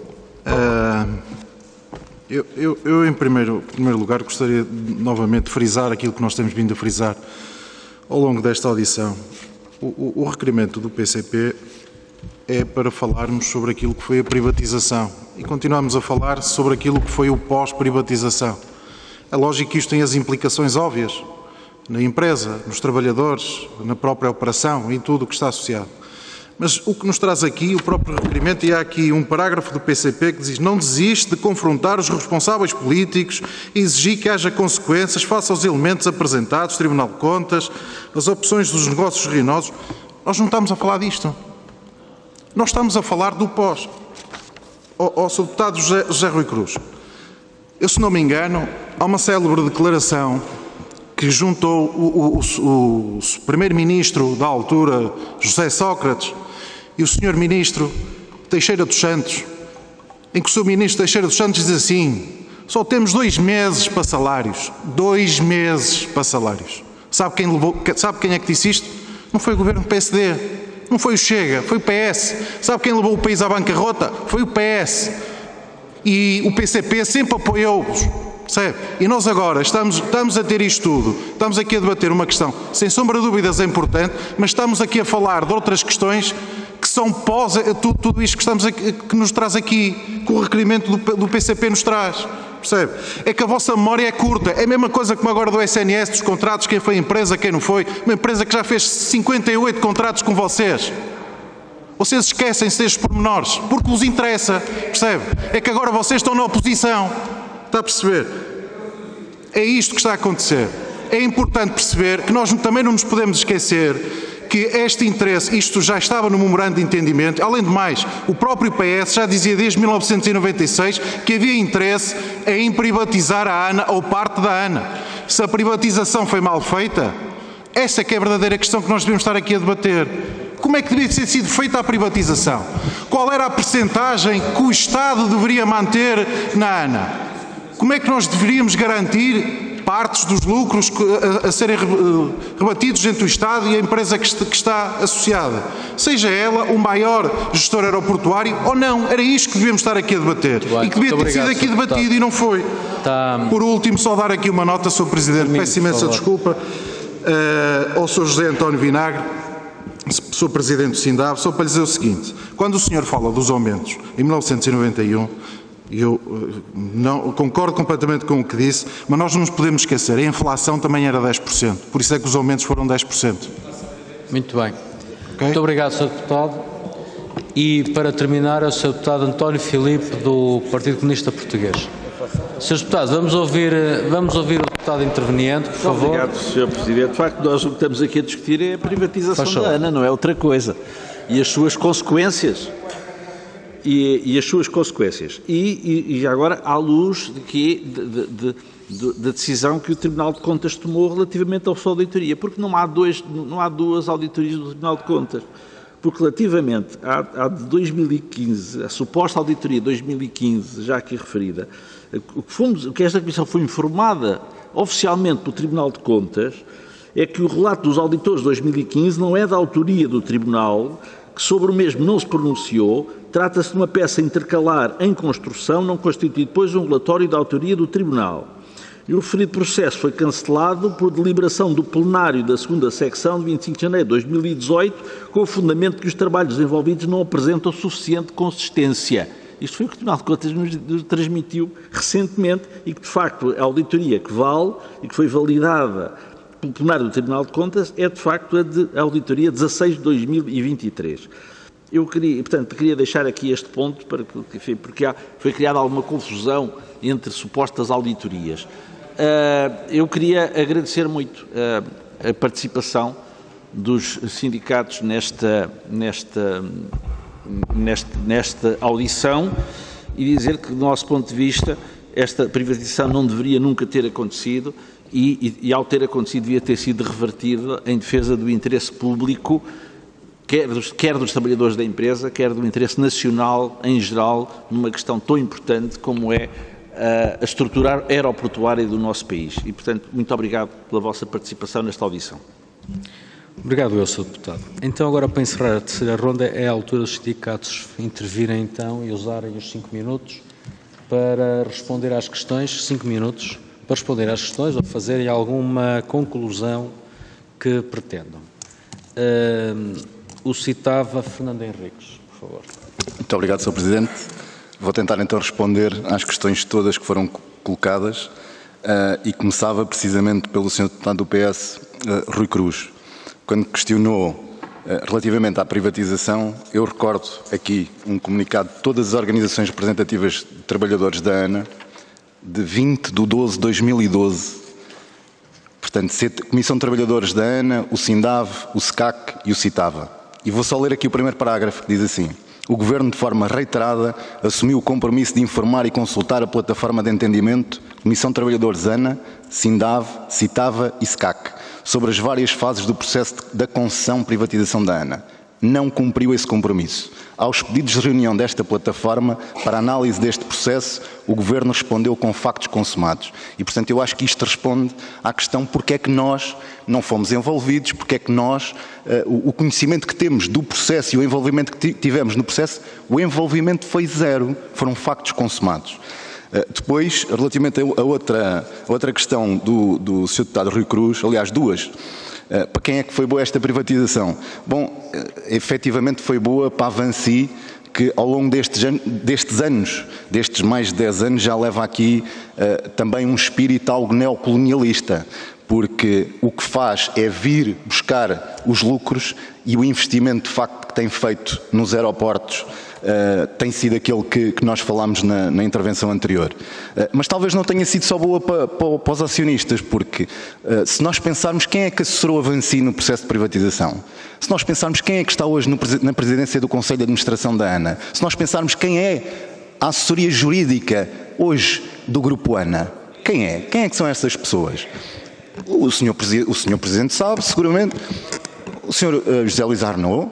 Uh, eu, eu, eu, em primeiro, primeiro lugar, gostaria de, novamente de frisar aquilo que nós temos vindo a frisar ao longo desta audição. O, o, o requerimento do P C P é para falarmos sobre aquilo que foi a privatização e continuamos a falar sobre aquilo que foi o pós-privatização. É lógico que isto tem as implicações óbvias na empresa, nos trabalhadores, na própria operação, em tudo o que está associado. Mas o que nos traz aqui, o próprio requerimento, e há aqui um parágrafo do P C P que diz: não desiste de confrontar os responsáveis políticos e exigir que haja consequências face aos elementos apresentados, Tribunal de Contas, as opções dos negócios ruinosos. Nós não estamos a falar disto. Nós estamos a falar do pós. Ó, senhor Deputado José, José Rui Cruz, eu, se não me engano, há uma célebre declaração que juntou o, o, o, o primeiro-ministro da altura, José Sócrates, e o senhor ministro Teixeira dos Santos, em que o senhor ministro Teixeira dos Santos diz assim: só temos dois meses para salários. Dois meses para salários. Sabe quem, levou, sabe quem é que disse isto? Não foi o governo do P S D, não foi o Chega, foi o P S. Sabe quem levou o país à bancarrota? Foi o P S. E o P C P sempre apoiou-os. Percebe? E nós agora estamos, estamos a ter isto tudo, estamos aqui a debater uma questão, sem sombra de dúvidas é importante, mas estamos aqui a falar de outras questões que são pós, tudo, tudo isto que, estamos aqui, que nos traz aqui, que o requerimento do, do P C P nos traz. Percebe? É que a vossa memória é curta, é a mesma coisa como agora do S N S, dos contratos, quem foi a empresa, quem não foi, uma empresa que já fez cinquenta e oito contratos com vocês. Vocês esquecem-se destes pormenores, porque vos interessa, percebe? É que agora vocês estão na oposição. Está a perceber? É isto que está a acontecer. É importante perceber que nós também não nos podemos esquecer que este interesse, isto já estava no memorando de entendimento. Além de mais, o próprio P S já dizia desde mil novecentos e noventa e seis que havia interesse em privatizar a ANA ou parte da ANA. Se a privatização foi mal feita, essa é que é a verdadeira questão que nós devemos estar aqui a debater. Como é que devia ter sido feita a privatização? Qual era a percentagem que o Estado deveria manter na ANA? Como é que nós deveríamos garantir partes dos lucros a, a serem rebatidos entre o Estado e a empresa que está, que está associada? Seja ela o maior gestor aeroportuário ou não. Era isto que devíamos estar aqui a debater. Bem, e que devia ter obrigado, sido aqui debatido deputado. E não foi. Tá. Por último, só dar aqui uma nota, senhor Presidente. Termino, peço imensa desculpa uh, ao senhor José António Vinagre, senhor Presidente do SINDAV, só para lhe dizer o seguinte: quando o senhor fala dos aumentos em mil novecentos e noventa e um, eu não, concordo completamente com o que disse, mas nós não nos podemos esquecer, a inflação também era dez por cento, por isso é que os aumentos foram dez por cento. Muito bem. Okay? Muito obrigado, senhor Deputado. E para terminar, é o senhor Deputado António Filipe, do Partido Comunista Português. senhores Deputados, vamos ouvir, vamos ouvir o deputado interveniente, por favor. Obrigado, senhor Presidente. De facto, nós o que estamos aqui a discutir é a privatização da ANA, não é outra coisa. E as suas consequências. E, e as suas consequências. E, e, e agora, à luz de que, de, de, de, de, da decisão que o Tribunal de Contas tomou relativamente à sua auditoria. Porque não há, dois, não há duas auditorias do Tribunal de Contas. Porque relativamente à, à de dois mil e quinze, a suposta auditoria de dois mil e quinze, já aqui referida, o que, fomos, o que esta Comissão foi informada oficialmente pelo Tribunal de Contas é que o relato dos auditores de dois mil e quinze não é da autoria do Tribunal, que sobre o mesmo não se pronunciou. Trata-se de uma peça intercalar em construção, não constitui depois um relatório da autoria do Tribunal. E o referido processo foi cancelado por deliberação do plenário da segunda secção de vinte e cinco de janeiro de dois mil e dezoito, com o fundamento que os trabalhos desenvolvidos não apresentam suficiente consistência. Isto foi o que o Tribunal de Contas nos transmitiu recentemente e que, de facto, a auditoria que vale e que foi validada pelo plenário do Tribunal de Contas é, de facto, a, de, a auditoria dezasseis de dois mil e vinte e três. Eu queria, portanto, queria deixar aqui este ponto, para que, enfim, porque há, foi criada alguma confusão entre supostas auditorias. Uh, eu queria agradecer muito uh, a participação dos sindicatos nesta, nesta, nesta, nesta audição e dizer que, do nosso ponto de vista, esta privatização não deveria nunca ter acontecido e, e, e ao ter acontecido, devia ter sido revertida em defesa do interesse público, quer dos, quer dos trabalhadores da empresa, quer do interesse nacional em geral, numa questão tão importante como é a estrutura aeroportuária do nosso país. E, portanto, muito obrigado pela vossa participação nesta audição. Obrigado, eu, senhor Deputado. Então, agora, para encerrar a terceira ronda, é a altura dos sindicatos intervirem, então, e usarem os cinco minutos para responder às questões, cinco minutos, para responder às questões ou fazerem alguma conclusão que pretendam. Uh, o citava Fernando Henriques, por favor. Muito obrigado, senhor Presidente. Vou tentar então responder às questões todas que foram colocadas uh, e começava precisamente pelo senhor Deputado do P S, uh, Rui Cruz. Quando questionou uh, relativamente à privatização, eu recordo aqui um comunicado de todas as organizações representativas de trabalhadores da ANA, de vinte de doze de dois mil e doze. Portanto, Comissão de Trabalhadores da ANA, o SINDAV, o SCAC e o CITAVA. E vou só ler aqui o primeiro parágrafo que diz assim: o Governo, de forma reiterada, assumiu o compromisso de informar e consultar a plataforma de entendimento, Comissão de Trabalhadores ANA, SINDAV, CITAVA e SCAC, sobre as várias fases do processo da concessão-privatização da ANA. Não cumpriu esse compromisso. Aos pedidos de reunião desta plataforma, para análise deste processo, o Governo respondeu com factos consumados. E, portanto, eu acho que isto responde à questão porque é que nós não fomos envolvidos, porque é que nós, uh, o conhecimento que temos do processo e o envolvimento que tivemos no processo, o envolvimento foi zero, foram factos consumados. Uh, depois, relativamente a outra, a outra questão do, do senhor Deputado Rui Cruz, aliás, duas. Uh, para quem é que foi boa esta privatização? Bom, uh, efetivamente foi boa para a Vinci, que ao longo destes, destes anos, destes mais de dez anos, já leva aqui uh, também um espírito algo neocolonialista, porque o que faz é vir buscar os lucros e o investimento de facto que tem feito nos aeroportos Uh, tem sido aquele que, que nós falámos na, na intervenção anterior. Uh, mas talvez não tenha sido só boa para, para, para os acionistas, porque uh, se nós pensarmos quem é que assessorou a Vinci no processo de privatização, se nós pensarmos quem é que está hoje no, na presidência do Conselho de Administração da ANA, se nós pensarmos quem é a assessoria jurídica hoje do Grupo ANA, quem é? Quem é que são essas pessoas? O senhor, o senhor Presidente sabe, seguramente, o senhor uh, José Luís Arnaud,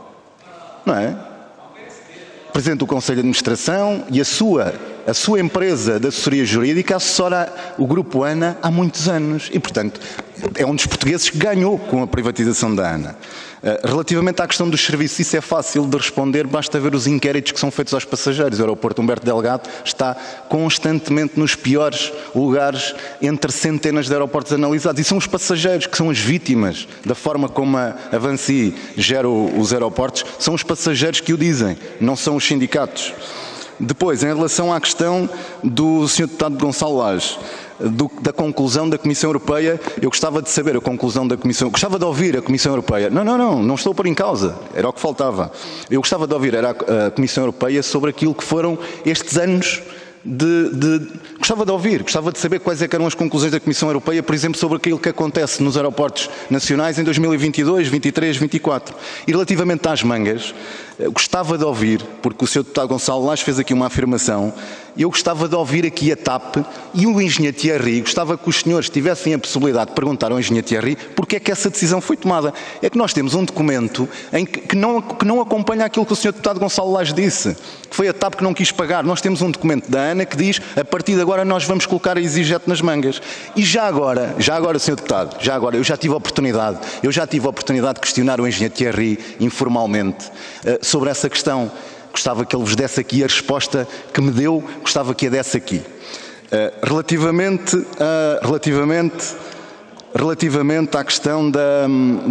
não é? Presidente do Conselho de Administração e a sua, a sua empresa de assessoria jurídica assessora o Grupo ANA há muitos anos e, portanto, é um dos portugueses que ganhou com a privatização da ANA. Relativamente à questão dos serviços, isso é fácil de responder, basta ver os inquéritos que são feitos aos passageiros. O aeroporto Humberto Delgado está constantemente nos piores lugares entre centenas de aeroportos analisados. E são os passageiros que são as vítimas da forma como a Vinci gera os aeroportos, são os passageiros que o dizem, não são os sindicatos. Depois, em relação à questão do senhor Deputado Gonçalo Lage, Do, da conclusão da Comissão Europeia, eu gostava de saber a conclusão da Comissão, gostava de ouvir a Comissão Europeia, não, não, não, não estou a pôr em causa, era o que faltava, eu gostava de ouvir era a, a Comissão Europeia sobre aquilo que foram estes anos de, de, gostava de ouvir, gostava de saber quais é que eram as conclusões da Comissão Europeia, por exemplo, sobre aquilo que acontece nos aeroportos nacionais em dois mil e vinte e dois, vinte e três, vinte e quatro. E relativamente às mangas, gostava de ouvir, porque o senhor Deputado Gonçalo Lage fez aqui uma afirmação, eu gostava de ouvir aqui a TAP e o engenheiro Thierry, gostava que os senhores tivessem a possibilidade de perguntar ao engenheiro Thierry porque é que essa decisão foi tomada. É que nós temos um documento em que, que, não, que não acompanha aquilo que o senhor Deputado Gonçalo Lage disse, que foi a TAP que não quis pagar. Nós temos um documento da ANA que diz, a partir de agora nós vamos colocar a EasyJet nas mangas. E já agora, já agora, senhor Deputado, já agora, eu já tive a oportunidade, eu já tive a oportunidade de questionar o engenheiro Thierry informalmente uh, sobre essa questão. Gostava que ele vos desse aqui a resposta que me deu, gostava que a desse aqui. Relativamente, a, relativamente, relativamente à questão da,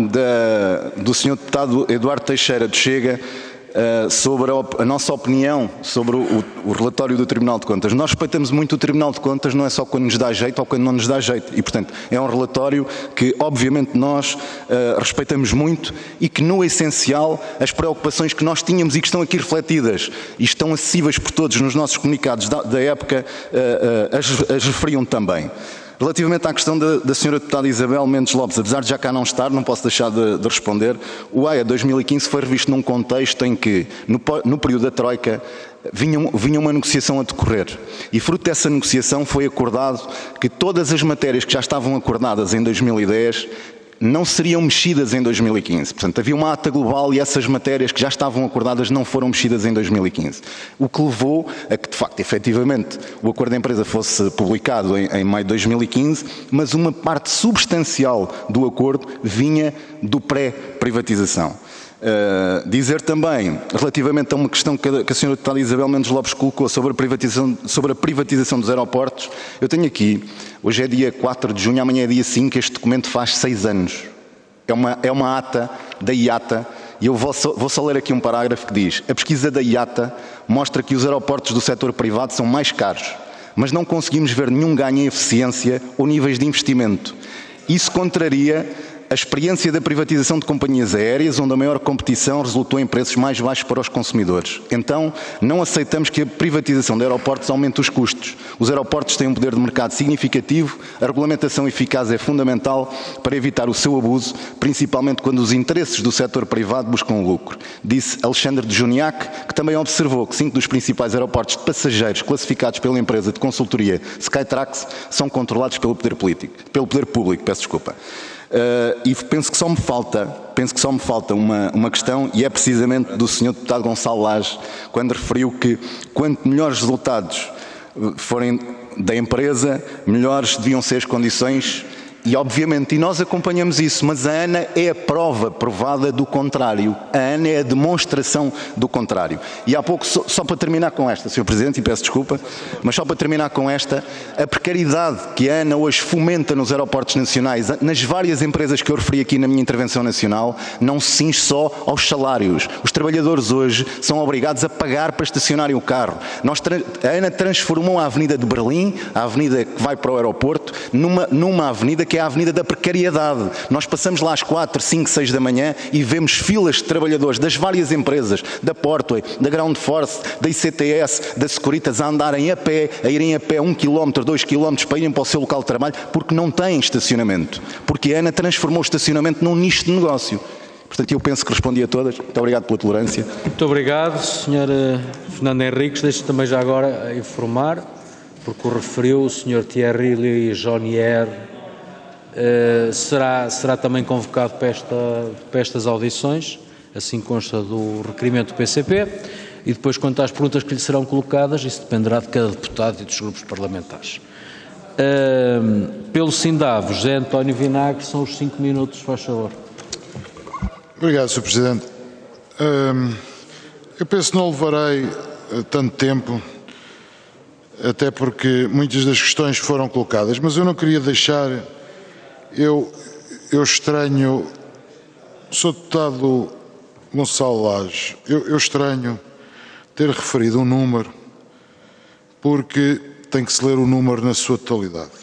da, do senhor deputado Eduardo Teixeira do Chega, Uh, sobre a, a nossa opinião sobre o, o relatório do Tribunal de Contas. Nós respeitamos muito o Tribunal de Contas, não é só quando nos dá jeito ou quando não nos dá jeito. E, portanto, é um relatório que, obviamente, nós uh, respeitamos muito e que, no essencial, as preocupações que nós tínhamos e que estão aqui refletidas e estão acessíveis por todos nos nossos comunicados da, da época, uh, uh, as, as referiam também. Relativamente à questão da, da senhora deputada Isabel Mendes Lopes, apesar de já cá não estar, não posso deixar de, de responder, o A E A dois mil e quinze foi revisto num contexto em que, no, no período da Troika, vinha, vinha uma negociação a decorrer. E fruto dessa negociação foi acordado que todas as matérias que já estavam acordadas em dois mil e dez não seriam mexidas em dois mil e quinze. Portanto, havia uma ata global e essas matérias que já estavam acordadas não foram mexidas em dois mil e quinze. O que levou a que, de facto, efetivamente, o acordo da empresa fosse publicado em, em maio de dois mil e quinze, mas uma parte substancial do acordo vinha do pré-privatização. Uh, dizer também, relativamente a uma questão que a, que a senhora deputada Isabel Mendes Lopes colocou sobre a, privatização, sobre a privatização dos aeroportos, eu tenho aqui, hoje é dia quatro de junho, amanhã é dia cinco, este documento faz seis anos. É uma, é uma ata da I A T A, e eu vou só, vou só ler aqui um parágrafo que diz: a pesquisa da I A T A mostra que os aeroportos do setor privado são mais caros, mas não conseguimos ver nenhum ganho em eficiência ou níveis de investimento. Isso contraria a experiência da privatização de companhias aéreas, onde a maior competição resultou em preços mais baixos para os consumidores. Então, não aceitamos que a privatização de aeroportos aumente os custos. Os aeroportos têm um poder de mercado significativo, a regulamentação eficaz é fundamental para evitar o seu abuso, principalmente quando os interesses do setor privado buscam lucro. Disse Alexandre de Juniac, que também observou que cinco dos principais aeroportos de passageiros classificados pela empresa de consultoria Skytrax são controlados pelo poder político, pelo poder público, peço desculpa. Uh, e penso que só me falta, penso que só me falta uma, uma questão, e é precisamente do senhor deputado Gonçalo Lage, quando referiu que quanto melhores resultados forem da empresa, melhores deviam ser as condições. E obviamente, e nós acompanhamos isso, mas a ANA é a prova provada do contrário. A ANA é a demonstração do contrário. E há pouco, só, só para terminar com esta, senhor Presidente, e peço desculpa, mas só para terminar com esta, a precariedade que a ANA hoje fomenta nos aeroportos nacionais, nas várias empresas que eu referi aqui na minha intervenção nacional, não se cinge só aos salários. Os trabalhadores hoje são obrigados a pagar para estacionarem o carro. Nós, a ANA transformou a Avenida de Berlim, a avenida que vai para o aeroporto, numa, numa avenida que que é a Avenida da Precariedade. Nós passamos lá às quatro, cinco, seis da manhã e vemos filas de trabalhadores das várias empresas, da Portway, da Ground Force, da I C T S, da Securitas, a andarem a pé, a irem a pé um quilómetro, dois quilómetros para irem para o seu local de trabalho, porque não têm estacionamento. Porque a ANA transformou o estacionamento num nicho de negócio. Portanto, eu penso que respondi a todas. Muito obrigado pela tolerância. Muito obrigado, senhora Fernanda Henriques. Deixe-me também já agora informar, porque o referiu o senhor Thierry Lee Jonier, Uh, será, será também convocado para, esta, para estas audições, assim consta do requerimento do P C P, e depois quanto às perguntas que lhe serão colocadas, isso dependerá de cada deputado e dos grupos parlamentares. Uh, pelo SINDAV, José António Vinagre, são os cinco minutos, faz favor. Obrigado, senhor Presidente. Uh, eu penso que não levarei uh, tanto tempo, até porque muitas das questões foram colocadas, mas eu não queria deixar... Eu, eu estranho, senhor deputado Gonçalo Lage, eu, eu estranho ter referido um número, porque tem que se ler o número na sua totalidade.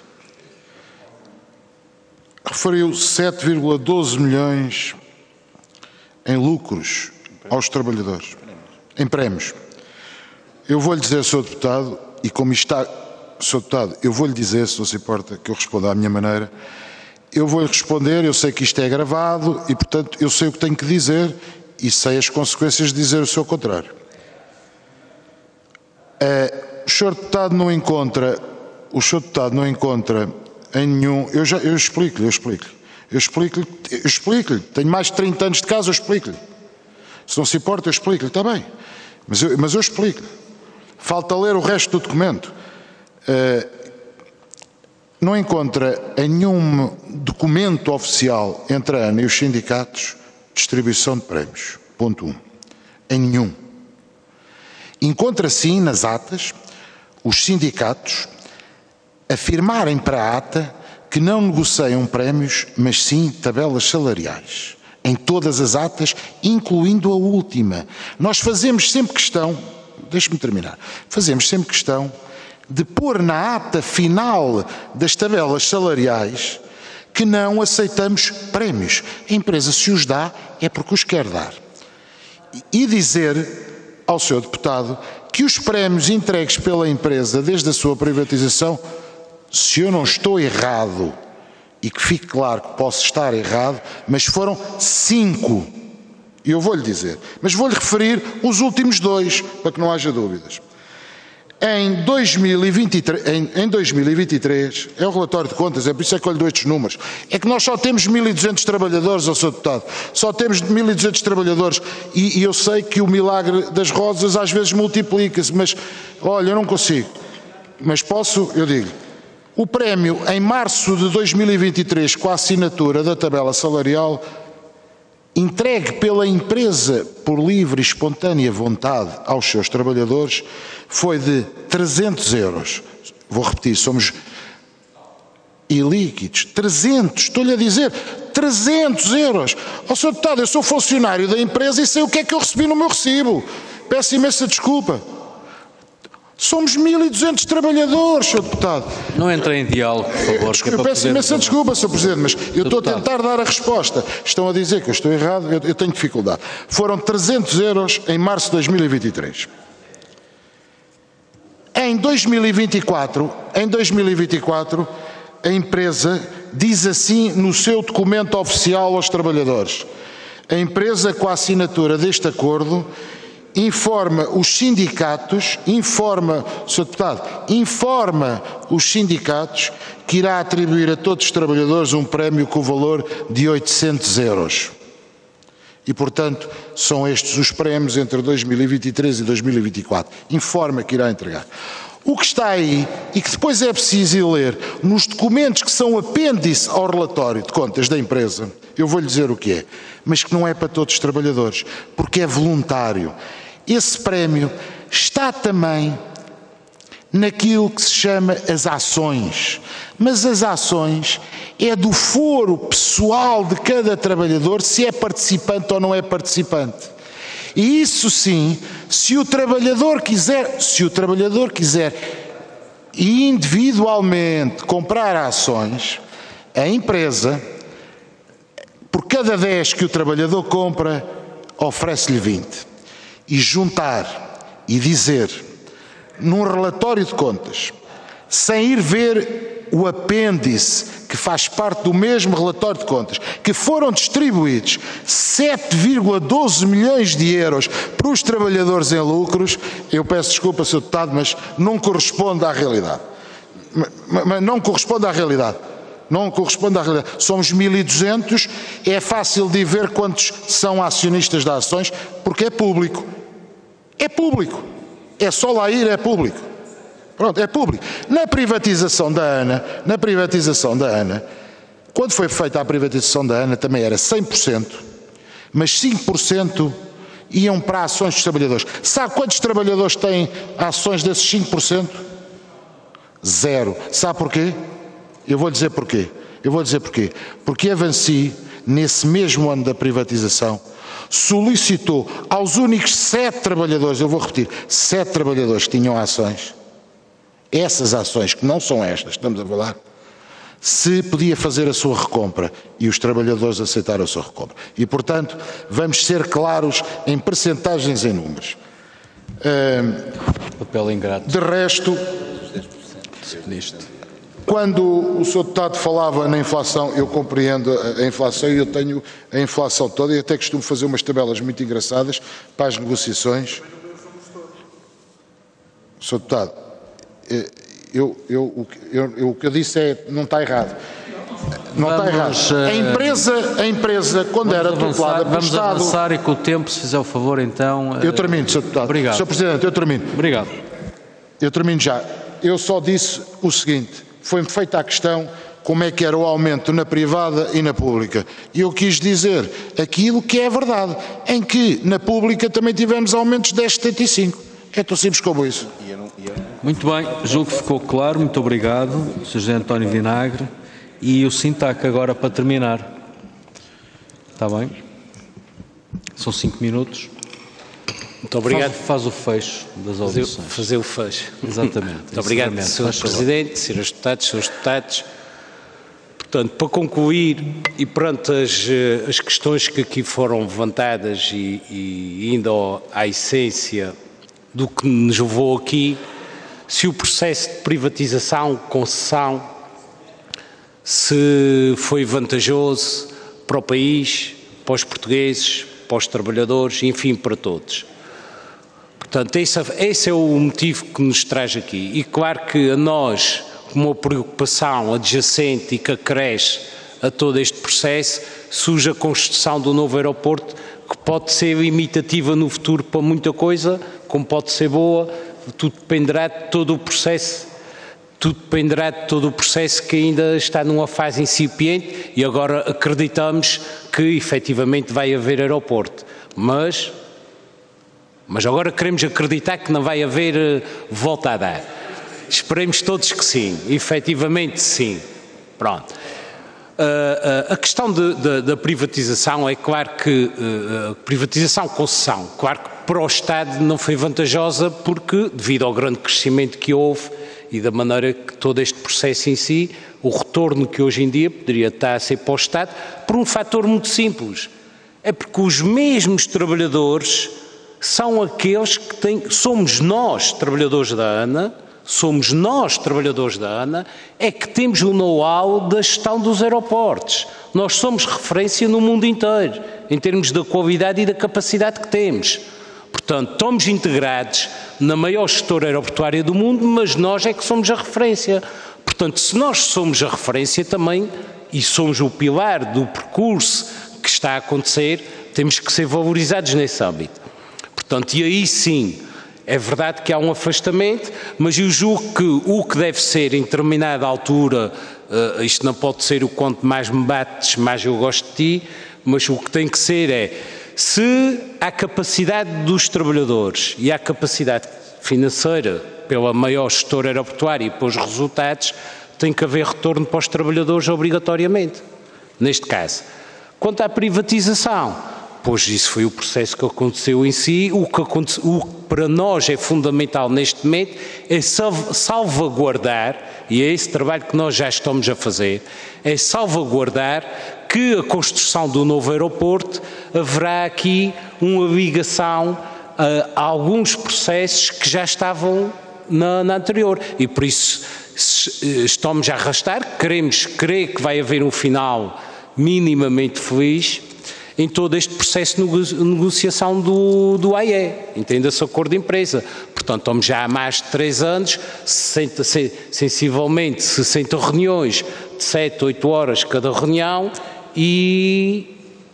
Referiu sete vírgula doze milhões em lucros aos trabalhadores, em prémios. Eu vou-lhe dizer, senhor deputado, e como isto está, senhor deputado, eu vou-lhe dizer, se não se importa, que eu responda à minha maneira. Eu vou-lhe responder, eu sei que isto é gravado e, portanto, eu sei o que tenho que dizer e sei as consequências de dizer o seu contrário. Uh, o senhor deputado não encontra, o senhor deputado não encontra em nenhum, eu já, eu explico-lhe, eu explico-lhe, eu explico-lhe, eu explico-lhe, tenho mais de trinta anos de casa, eu explico-lhe. Se não se importa, eu explico-lhe, está bem, mas eu, mas eu explico-lhe. Falta ler o resto do documento. Uh, Não encontra em nenhum documento oficial entre a ANA e os sindicatos distribuição de prémios. Ponto um. Em nenhum. Encontra sim nas atas os sindicatos afirmarem para a ata que não negociam prémios, mas sim tabelas salariais. Em todas as atas, incluindo a última. Nós fazemos sempre questão, deixe-me terminar, fazemos sempre questão de pôr na ata final das tabelas salariais que não aceitamos prémios. A empresa, se os dá, é porque os quer dar. E dizer ao senhor deputado que os prémios entregues pela empresa desde a sua privatização, se eu não estou errado, e que fique claro que posso estar errado, mas foram cinco. E eu vou-lhe dizer, mas vou-lhe referir os últimos dois, para que não haja dúvidas. Em dois mil e vinte e três, em, em dois mil e vinte e três, é o relatório de contas, é por isso é que eu lhe dou estes números, é que nós só temos mil e duzentos trabalhadores, ó senhor deputado, só temos mil e duzentos trabalhadores, e, e eu sei que o milagre das rosas às vezes multiplica-se, mas, olha, eu não consigo, mas posso, eu digo, o prémio em março de dois mil e vinte e três, com a assinatura da tabela salarial, entregue pela empresa por livre e espontânea vontade aos seus trabalhadores, foi de trezentos euros. Vou repetir, somos ilíquidos. trezentos, estou-lhe a dizer, trezentos euros. Ó senhor deputado, eu sou funcionário da empresa e sei o que é que eu recebi no meu recibo. Peço imensa desculpa. Somos mil e duzentos trabalhadores, senhor deputado. Não entre em diálogo, por favor. Eu, eu peço imensa desculpa, senhor Presidente, mas eu estou a tentar dar a resposta. Estão a dizer que eu estou errado, eu, eu tenho dificuldade. Foram trezentos euros em março de dois mil e vinte e três. Em dois mil e vinte e quatro, em dois mil e vinte e quatro, a empresa diz assim no seu documento oficial aos trabalhadores. A empresa, com a assinatura deste acordo, informa os sindicatos, informa, senhor Deputado, informa os sindicatos que irá atribuir a todos os trabalhadores um prémio com o valor de oitocentos euros. E, portanto, são estes os prémios entre dois mil e vinte e três e dois mil e vinte e quatro. Informa que irá entregar. O que está aí, e que depois é preciso ir ler, nos documentos que são apêndice ao relatório de contas da empresa, eu vou-lhe dizer o que é, mas que não é para todos os trabalhadores, porque é voluntário. Esse prémio está também naquilo que se chama as ações, mas as ações é do foro pessoal de cada trabalhador, se é participante ou não é participante. E isso sim, se o trabalhador quiser, se o trabalhador quiser individualmente comprar ações, a empresa, por cada dez que o trabalhador compra, oferece-lhe vinte. E juntar e dizer, num relatório de contas, sem ir ver o apêndice, que faz parte do mesmo relatório de contas, que foram distribuídos sete vírgula doze milhões de euros para os trabalhadores em lucros, eu peço desculpa, senhor Deputado, mas não corresponde à realidade. Mas não corresponde à realidade. Não corresponde à realidade. Somos mil e duzentos, é fácil de ver quantos são acionistas de ações, porque é público. É público. É só lá ir, é público. Pronto, é público. Na privatização da ANA, na privatização da ANA, quando foi feita a privatização da ANA também era cem por cento, mas cinco por cento iam para ações dos trabalhadores. Sabe quantos trabalhadores têm ações desses cinco por cento? Zero. Sabe porquê? Eu vou dizer porquê. Eu vou dizer porquê. Porque a Vinci, nesse mesmo ano da privatização, solicitou aos únicos sete trabalhadores, eu vou repetir, sete trabalhadores que tinham ações, essas ações, que não são estas, estamos a falar, se podia fazer a sua recompra, e os trabalhadores aceitaram a sua recompra. E, portanto, vamos ser claros em percentagens, em números. Uh, Papel ingrato. De resto, quando o senhor Deputado falava na inflação, eu compreendo a inflação e eu tenho a inflação toda e até costumo fazer umas tabelas muito engraçadas para as negociações. senhor Deputado, eu, eu, eu, eu, o que eu disse é, não está errado. Não vamos, está errado. A empresa, a empresa quando era tutelada pelo Estado... Vamos avançar e com o tempo, se fizer o favor, então... Eu termino, senhor Deputado. Obrigado. senhor Presidente, eu termino. Obrigado. Eu termino já. Eu só disse o seguinte... Foi-me feita a questão como é que era o aumento na privada e na pública. E eu quis dizer aquilo que é verdade, em que na pública também tivemos aumentos de dez vírgula setenta e cinco. É tão simples como isso. Muito bem, julgo que ficou claro. Muito obrigado, senhor José António Vinagre. E o SINTAC agora para terminar. Está bem? São cinco minutos. Muito obrigado. Faz, faz o fecho das audições. Fazer, fazer o fecho. Exatamente. Muito obrigado, senhor Presidente, senhores deputados, senhores deputados. Portanto, para concluir, e perante as, as questões que aqui foram levantadas e, e indo à essência do que nos levou aqui, se o processo de privatização, concessão, se foi vantajoso para o país, para os portugueses, para os trabalhadores, enfim, para todos. Portanto, esse, esse é o motivo que nos traz aqui. E claro que a nós, como uma preocupação adjacente e que acresce a todo este processo, surge a construção do novo aeroporto, que pode ser limitativa no futuro para muita coisa, como pode ser boa, tudo dependerá de todo o processo, tudo dependerá de todo o processo que ainda está numa fase incipiente e agora acreditamos que efetivamente vai haver aeroporto. Mas, mas agora queremos acreditar que não vai haver uh, volta a dar. Esperemos todos que sim, efetivamente sim. Pronto. Uh, uh, a questão de, de, da privatização é claro que, uh, uh, privatização, concessão, claro que para o Estado não foi vantajosa porque, devido ao grande crescimento que houve e da maneira que todo este processo em si, o retorno que hoje em dia poderia estar a ser para o Estado, por um fator muito simples. É porque os mesmos trabalhadores são aqueles que têm, somos nós, trabalhadores da ANA, somos nós, trabalhadores da ANA, é que temos o know-how da gestão dos aeroportos. Nós somos referência no mundo inteiro, em termos da qualidade e da capacidade que temos. Portanto, estamos integrados na maior gestora aeroportuária do mundo, mas nós é que somos a referência. Portanto, se nós somos a referência também, e somos o pilar do percurso que está a acontecer, temos que ser valorizados nesse âmbito. Portanto, e aí sim, é verdade que há um afastamento, mas eu julgo que o que deve ser em determinada altura, uh, isto não pode ser o quanto mais me bates, mais eu gosto de ti, mas o que tem que ser é, se há capacidade dos trabalhadores e há capacidade financeira pela maior gestora aeroportuária e pelos resultados, tem que haver retorno para os trabalhadores obrigatoriamente, neste caso. Quanto à privatização, pois isso foi o processo que aconteceu em si, o que, aconte, o que para nós é fundamental neste momento é salvaguardar, e é esse trabalho que nós já estamos a fazer, é salvaguardar que a construção do novo aeroporto haverá aqui uma ligação a, a alguns processos que já estavam na, na anterior e por isso estamos a arrastar, queremos crer que vai haver um final minimamente feliz em todo este processo de negociação do, do A E, entenda-se acordo de empresa. Portanto, estamos já há mais de três anos, sessenta, sensivelmente sessenta reuniões de sete, oito horas cada reunião e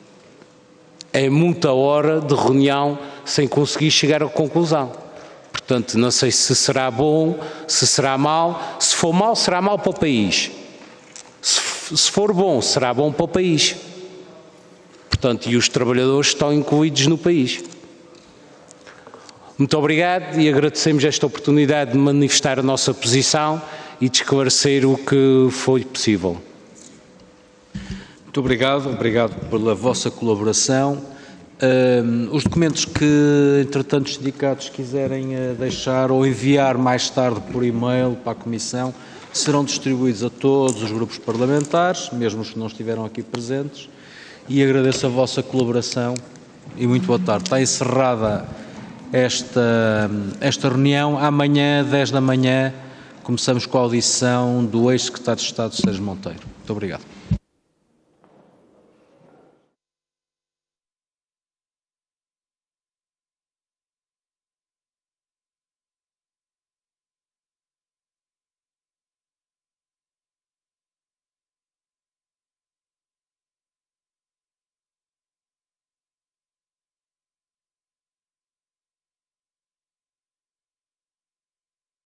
é muita hora de reunião sem conseguir chegar à conclusão. Portanto, não sei se será bom, se será mau. Se for mau, será mau para o país. Se, se for bom, será bom para o país. Portanto, e os trabalhadores estão incluídos no país. Muito obrigado e agradecemos esta oportunidade de manifestar a nossa posição e de esclarecer o que foi possível. Muito obrigado, obrigado pela vossa colaboração. Um, os documentos que, entretanto, os sindicatos quiserem uh, deixar ou enviar mais tarde por e-mail para a Comissão serão distribuídos a todos os grupos parlamentares, mesmo os que não estiveram aqui presentes, e agradeço a vossa colaboração e muito boa tarde. Está encerrada esta, esta reunião. Amanhã, dez da manhã, começamos com a audição do ex-secretário de Estado, Sérgio Monteiro. Muito obrigado.